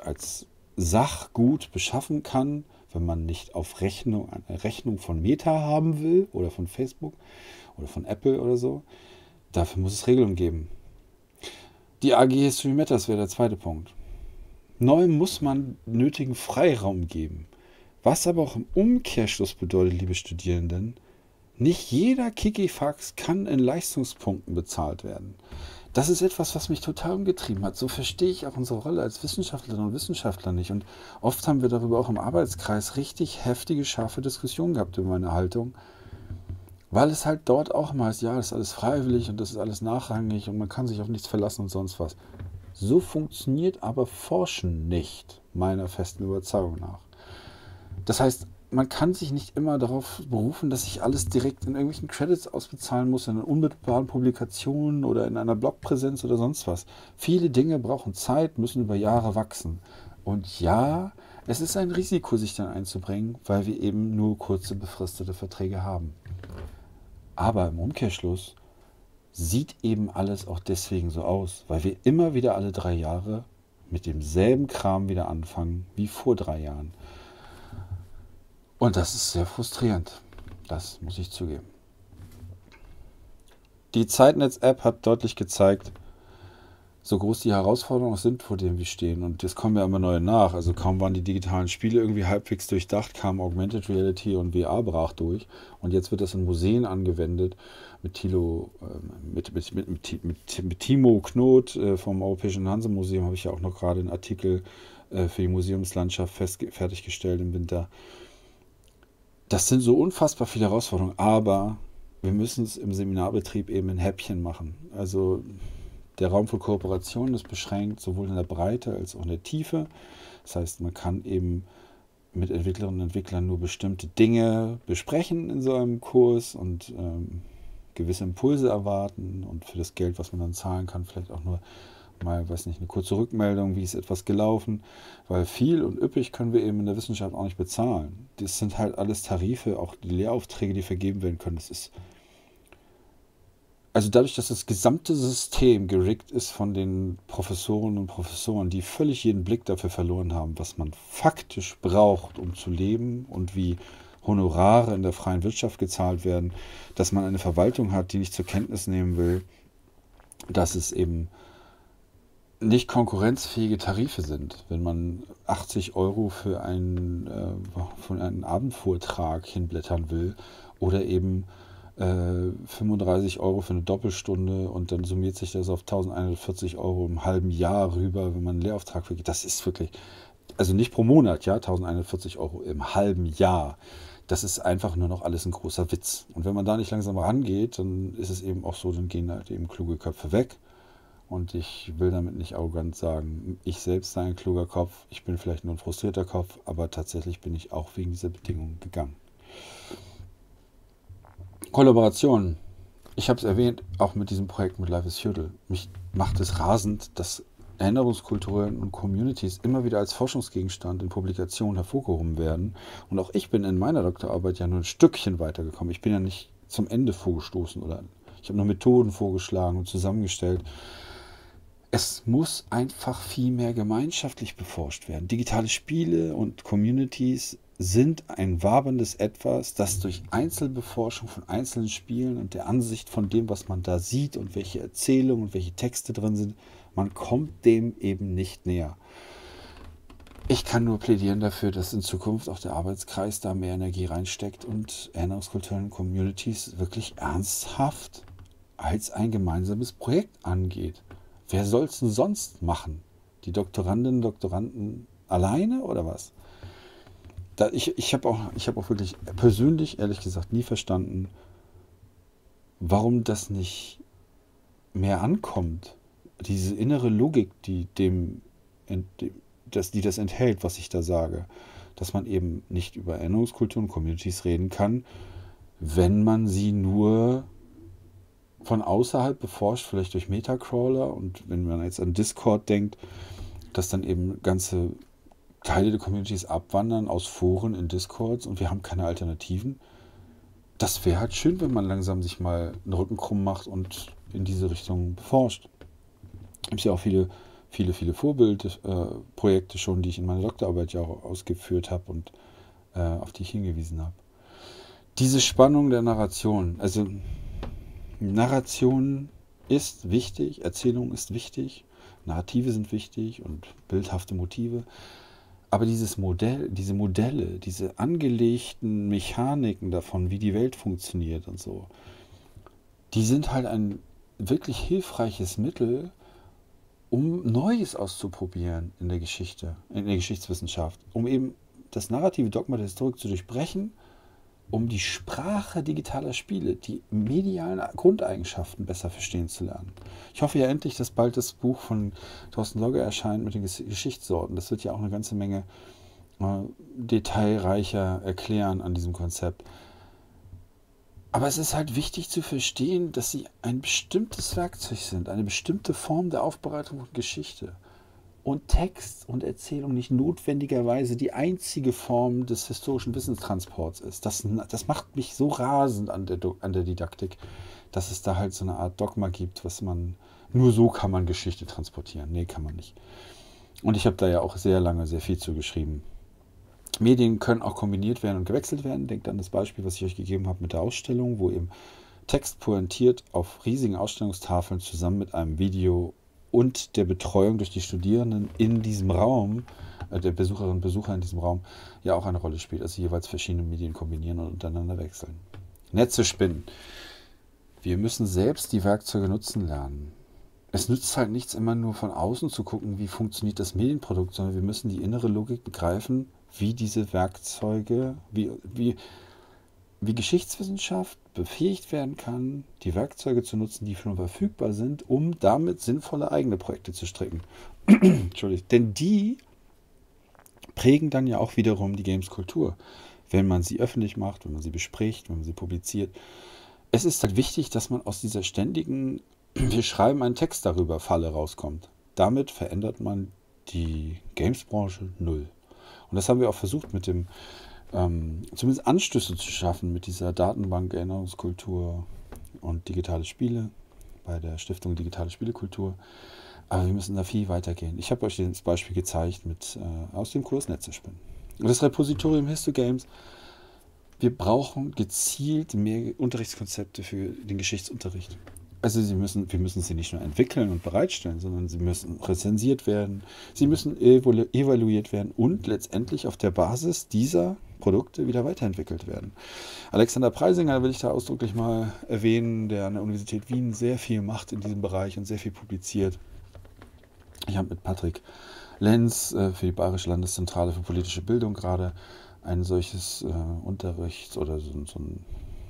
[SPEAKER 1] Sachgut beschaffen kann, wenn man nicht auf eine Rechnung von Meta haben will oder von Facebook oder von Apple oder so. Dafür muss es Regelungen geben. Die AG History Matters wäre der zweite Punkt. Neu muss man nötigen Freiraum geben. Was aber auch im Umkehrschluss bedeutet, liebe Studierenden, nicht jeder Kikifax kann in Leistungspunkten bezahlt werden. Das ist etwas, was mich total umgetrieben hat. So verstehe ich auch unsere Rolle als Wissenschaftlerinnen und Wissenschaftler nicht. Und oft haben wir darüber auch im Arbeitskreis richtig heftige, scharfe Diskussionen gehabt über meine Haltung. Weil es halt dort auch immer heißt, ja, das ist alles freiwillig und das ist alles nachrangig und man kann sich auf nichts verlassen und sonst was. So funktioniert aber Forschen nicht, meiner festen Überzeugung nach. Das heißt, man kann sich nicht immer darauf berufen, dass ich alles direkt in irgendwelchen Credits ausbezahlen muss, in einer unmittelbaren Publikation oder in einer Blogpräsenz oder sonst was. Viele Dinge brauchen Zeit, müssen über Jahre wachsen. Und ja, es ist ein Risiko, sich dann einzubringen, weil wir eben nur kurze befristete Verträge haben. Aber im Umkehrschluss sieht eben alles auch deswegen so aus, weil wir immer wieder alle 3 Jahre mit demselben Kram wieder anfangen wie vor 3 Jahren. Und das ist sehr frustrierend. Das muss ich zugeben. Die Zeitnetz-App hat deutlich gezeigt, so groß die Herausforderungen sind, vor denen wir stehen. Und es kommen ja immer neue nach. Also kaum waren die digitalen Spiele irgendwie halbwegs durchdacht, kam Augmented Reality und VR brach durch. Und jetzt wird das in Museen angewendet. Mit Timo Knoth vom Europäischen Hanse-Museum habe ich ja auch noch gerade einen Artikel für die Museumslandschaft fertiggestellt im Winter. Das sind so unfassbar viele Herausforderungen, aber wir müssen es im Seminarbetrieb eben in Häppchen machen. Also der Raum für Kooperation ist beschränkt, sowohl in der Breite als auch in der Tiefe. Das heißt, man kann eben mit Entwicklerinnen und Entwicklern nur bestimmte Dinge besprechen in so einem Kurs und gewisse Impulse erwarten und für das Geld, was man dann zahlen kann, vielleicht auch nur mal, weiß nicht, eine kurze Rückmeldung, wie ist etwas gelaufen, weil viel und üppig können wir eben in der Wissenschaft auch nicht bezahlen. Das sind halt alles Tarife, auch die Lehraufträge, die vergeben werden können. Das ist also dadurch, dass das gesamte System gerickt ist von den Professorinnen und Professoren, die völlig jeden Blick dafür verloren haben, was man faktisch braucht, um zu leben und wie Honorare in der freien Wirtschaft gezahlt werden, dass man eine Verwaltung hat, die nicht zur Kenntnis nehmen will, dass es eben nicht konkurrenzfähige Tarife sind. Wenn man 80 Euro für einen Abendvortrag hinblättern will oder eben 35 Euro für eine Doppelstunde und dann summiert sich das auf 1140 Euro im halben Jahr rüber, wenn man einen Lehrauftrag vergibt. Das ist wirklich, also nicht pro Monat, ja, 1140 Euro im halben Jahr. Das ist einfach nur noch alles ein großer Witz. Und wenn man da nicht langsam rangeht, dann ist es eben auch so, dann gehen halt eben kluge Köpfe weg. Und ich will damit nicht arrogant sagen, ich selbst sei ein kluger Kopf, ich bin vielleicht nur ein frustrierter Kopf, aber tatsächlich bin ich auch wegen dieser Bedingungen gegangen. Kollaboration. Ich habe es erwähnt, auch mit diesem Projekt mit Life is Feudal. Mich macht es rasend, dass Erinnerungskulturen und Communities immer wieder als Forschungsgegenstand in Publikationen hervorgehoben werden. Und auch ich bin in meiner Doktorarbeit ja nur ein Stückchen weitergekommen. Ich bin ja nicht zum Ende vorgestoßen oder ich habe nur Methoden vorgeschlagen und zusammengestellt. Es muss einfach viel mehr gemeinschaftlich beforscht werden. Digitale Spiele und Communities sind ein waberndes Etwas, das durch Einzelbeforschung von einzelnen Spielen und der Ansicht von dem, was man da sieht und welche Erzählungen und welche Texte drin sind, man kommt dem eben nicht näher. Ich kann nur plädieren dafür, dass in Zukunft auch der Arbeitskreis da mehr Energie reinsteckt und Erinnerungskulturen und Communities wirklich ernsthaft als ein gemeinsames Projekt angeht. Wer soll es denn sonst machen? Die Doktorandinnen und Doktoranden alleine oder was? Ich habe auch wirklich persönlich, ehrlich gesagt, nie verstanden, warum das nicht mehr ankommt. Diese innere Logik, die das enthält, was ich da sage. Dass man eben nicht über Erinnerungskulturen und Communities reden kann, wenn man sie nur von außerhalb beforscht, vielleicht durch Metacrawler, und wenn man jetzt an Discord denkt, dass dann eben ganze Teile der Communities abwandern aus Foren in Discords und wir haben keine Alternativen. Das wäre halt schön, wenn man langsam sich mal den Rücken krumm macht und in diese Richtung beforscht. Es gibt ja auch viele Vorbildprojekte schon, die ich in meiner Doktorarbeit ja auch ausgeführt habe und auf die ich hingewiesen habe. Diese Spannung der Narration, also Narration ist wichtig, Erzählung ist wichtig, Narrative sind wichtig und bildhafte Motive. Aber diese Modelle, diese angelegten Mechaniken davon, wie die Welt funktioniert und so, die sind halt ein wirklich hilfreiches Mittel, um Neues auszuprobieren in der Geschichte, in der Geschichtswissenschaft, um eben das narrative Dogma der Historik zu durchbrechen, um die Sprache digitaler Spiele, die medialen Grundeigenschaften besser verstehen zu lernen. Ich hoffe ja endlich, dass bald das Buch von Thorsten Logge erscheint mit den Geschichtsorten. Das wird ja auch eine ganze Menge detailreicher erklären an diesem Konzept. Aber es ist halt wichtig zu verstehen, dass sie ein bestimmtes Werkzeug sind, eine bestimmte Form der Aufbereitung von Geschichte. Und Text und Erzählung nicht notwendigerweise die einzige Form des historischen Wissenstransports ist. Das macht mich so rasend an der Didaktik, dass es da halt so eine Art Dogma gibt, was man, nur so kann man Geschichte transportieren. Nee, kann man nicht. Und ich habe da ja auch sehr lange sehr viel zu geschrieben. Medien können auch kombiniert werden und gewechselt werden. Denkt an das Beispiel, was ich euch gegeben habe mit der Ausstellung, wo eben Text pointiert auf riesigen Ausstellungstafeln zusammen mit einem Video und der Betreuung durch die Studierenden in diesem Raum, der Besucherinnen und Besucher in diesem Raum, ja auch eine Rolle spielt. Also jeweils verschiedene Medien kombinieren und untereinander wechseln. Netze spinnen. Wir müssen selbst die Werkzeuge nutzen lernen. Es nützt halt nichts, immer nur von außen zu gucken, wie funktioniert das Medienprodukt, sondern wir müssen die innere Logik begreifen, wie diese Werkzeuge, wie Geschichtswissenschaft befähigt werden kann, die Werkzeuge zu nutzen, die schon verfügbar sind, um damit sinnvolle eigene Projekte zu stricken. Entschuldigung. Denn die prägen dann ja auch wiederum die Games-Kultur, wenn man sie öffentlich macht, wenn man sie bespricht, wenn man sie publiziert. Es ist halt wichtig, dass man aus dieser ständigen wir schreiben einen Text darüber Falle rauskommt. Damit verändert man die Games-Branche null. Und das haben wir auch versucht mit dem zumindest Anstöße zu schaffen mit dieser Datenbank Erinnerungskultur und digitale Spiele bei der Stiftung Digitale Spielekultur. Aber wir müssen da viel weiter gehen. Ich habe euch das Beispiel gezeigt aus dem Kurs Netze spinnen. Und das Repositorium Histogames, wir brauchen gezielt mehr Unterrichtskonzepte für den Geschichtsunterricht. Also wir müssen sie nicht nur entwickeln und bereitstellen, sondern sie müssen rezensiert werden, sie müssen evaluiert werden und letztendlich auf der Basis dieser Produkte wieder weiterentwickelt werden. Alexander Preisinger will ich da ausdrücklich mal erwähnen, der an der Universität Wien sehr viel macht in diesem Bereich und sehr viel publiziert. Ich habe mit Patrick Lenz für die Bayerische Landeszentrale für politische Bildung gerade ein solches Unterrichts- oder so ein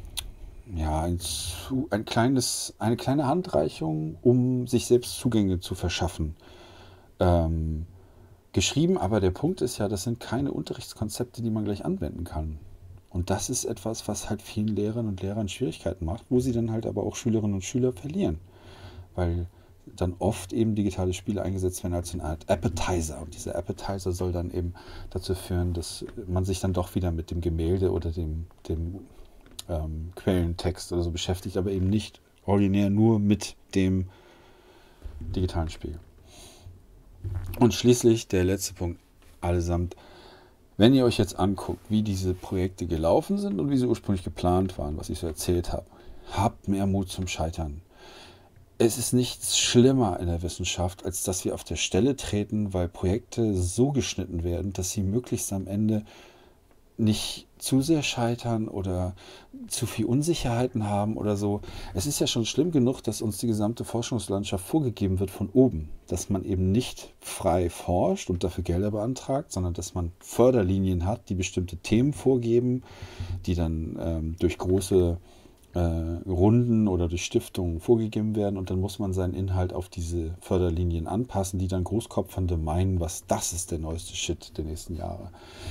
[SPEAKER 1] eine kleine Handreichung, um sich selbst Zugänge zu verschaffen, geschrieben. Aber der Punkt ist ja, das sind keine Unterrichtskonzepte, die man gleich anwenden kann. Und das ist etwas, was halt vielen Lehrerinnen und Lehrern Schwierigkeiten macht, wo sie dann halt aber auch Schülerinnen und Schüler verlieren. Weil dann oft eben digitale Spiele eingesetzt werden als eine Art Appetizer. Und dieser Appetizer soll dann eben dazu führen, dass man sich dann doch wieder mit dem Gemälde oder dem Quellentext oder so beschäftigt, aber eben nicht originär nur mit dem digitalen Spiel. Und schließlich der letzte Punkt allesamt. Wenn ihr euch jetzt anguckt, wie diese Projekte gelaufen sind und wie sie ursprünglich geplant waren, was ich so erzählt habe, habt mehr Mut zum Scheitern. Es ist nichts schlimmer in der Wissenschaft, als dass wir auf der Stelle treten, weil Projekte so geschnitten werden, dass sie möglichst am Ende nicht zu sehr scheitern oder zu viel Unsicherheiten haben oder so. Es ist ja schon schlimm genug, dass uns die gesamte Forschungslandschaft vorgegeben wird von oben. Dass man eben nicht frei forscht und dafür Gelder beantragt, sondern dass man Förderlinien hat, die bestimmte Themen vorgeben, die dann durch große Runden oder durch Stiftungen vorgegeben werden und dann muss man seinen Inhalt auf diese Förderlinien anpassen, die dann Großkopfernde meinen, das ist der neueste Shit der nächsten Jahre.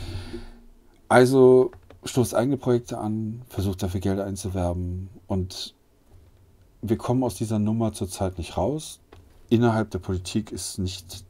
[SPEAKER 1] Also stoßt eigene Projekte an, versucht dafür Gelder einzuwerben und wir kommen aus dieser Nummer zurzeit nicht raus. Innerhalb der Politik ist nicht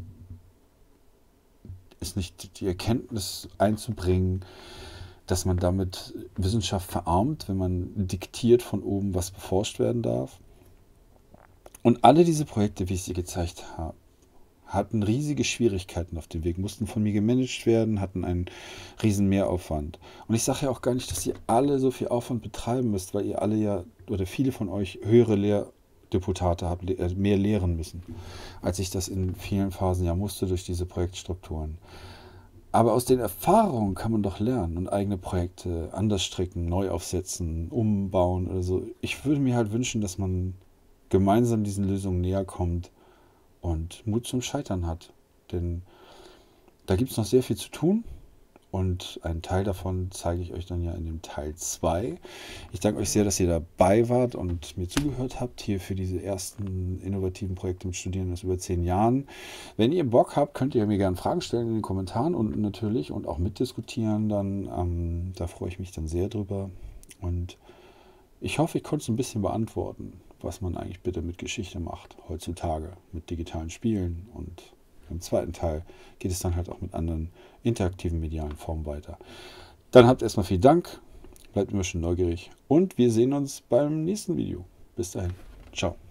[SPEAKER 1] die Erkenntnis einzubringen, dass man damit Wissenschaft verarmt, wenn man diktiert von oben, was beforscht werden darf. Und alle diese Projekte, wie ich sie gezeigt habe, hatten riesige Schwierigkeiten auf dem Weg, mussten von mir gemanagt werden, hatten einen riesen Mehraufwand. Und ich sage ja auch gar nicht, dass ihr alle so viel Aufwand betreiben müsst, weil ihr alle ja, oder viele von euch, höhere Lehrdeputate habt, mehr lehren müssen, als ich das in vielen Phasen ja musste durch diese Projektstrukturen. Aber aus den Erfahrungen kann man doch lernen und eigene Projekte anders stricken, neu aufsetzen, umbauen oder so. Ich würde mir halt wünschen, dass man gemeinsam diesen Lösungen näher kommt und Mut zum Scheitern hat. Denn da gibt es noch sehr viel zu tun Und einen Teil davon zeige ich euch dann ja in dem Teil 2. Ich danke euch sehr, dass ihr dabei wart und mir zugehört habt hier für diese ersten innovativen Projekte mit Studierenden aus über 10 Jahren. Wenn ihr Bock habt, könnt ihr mir gerne Fragen stellen in den Kommentaren unten natürlich und auch mitdiskutieren. Dann, da freue ich mich dann sehr drüber. Und ich hoffe, ich konnte es ein bisschen beantworten, was man eigentlich bitte mit Geschichte macht heutzutage, mit digitalen Spielen. Und im zweiten Teil geht es dann halt auch mit anderen interaktiven medialen Formen weiter. Dann habt erstmal vielen Dank, bleibt immer schön neugierig und wir sehen uns beim nächsten Video. Bis dahin, ciao.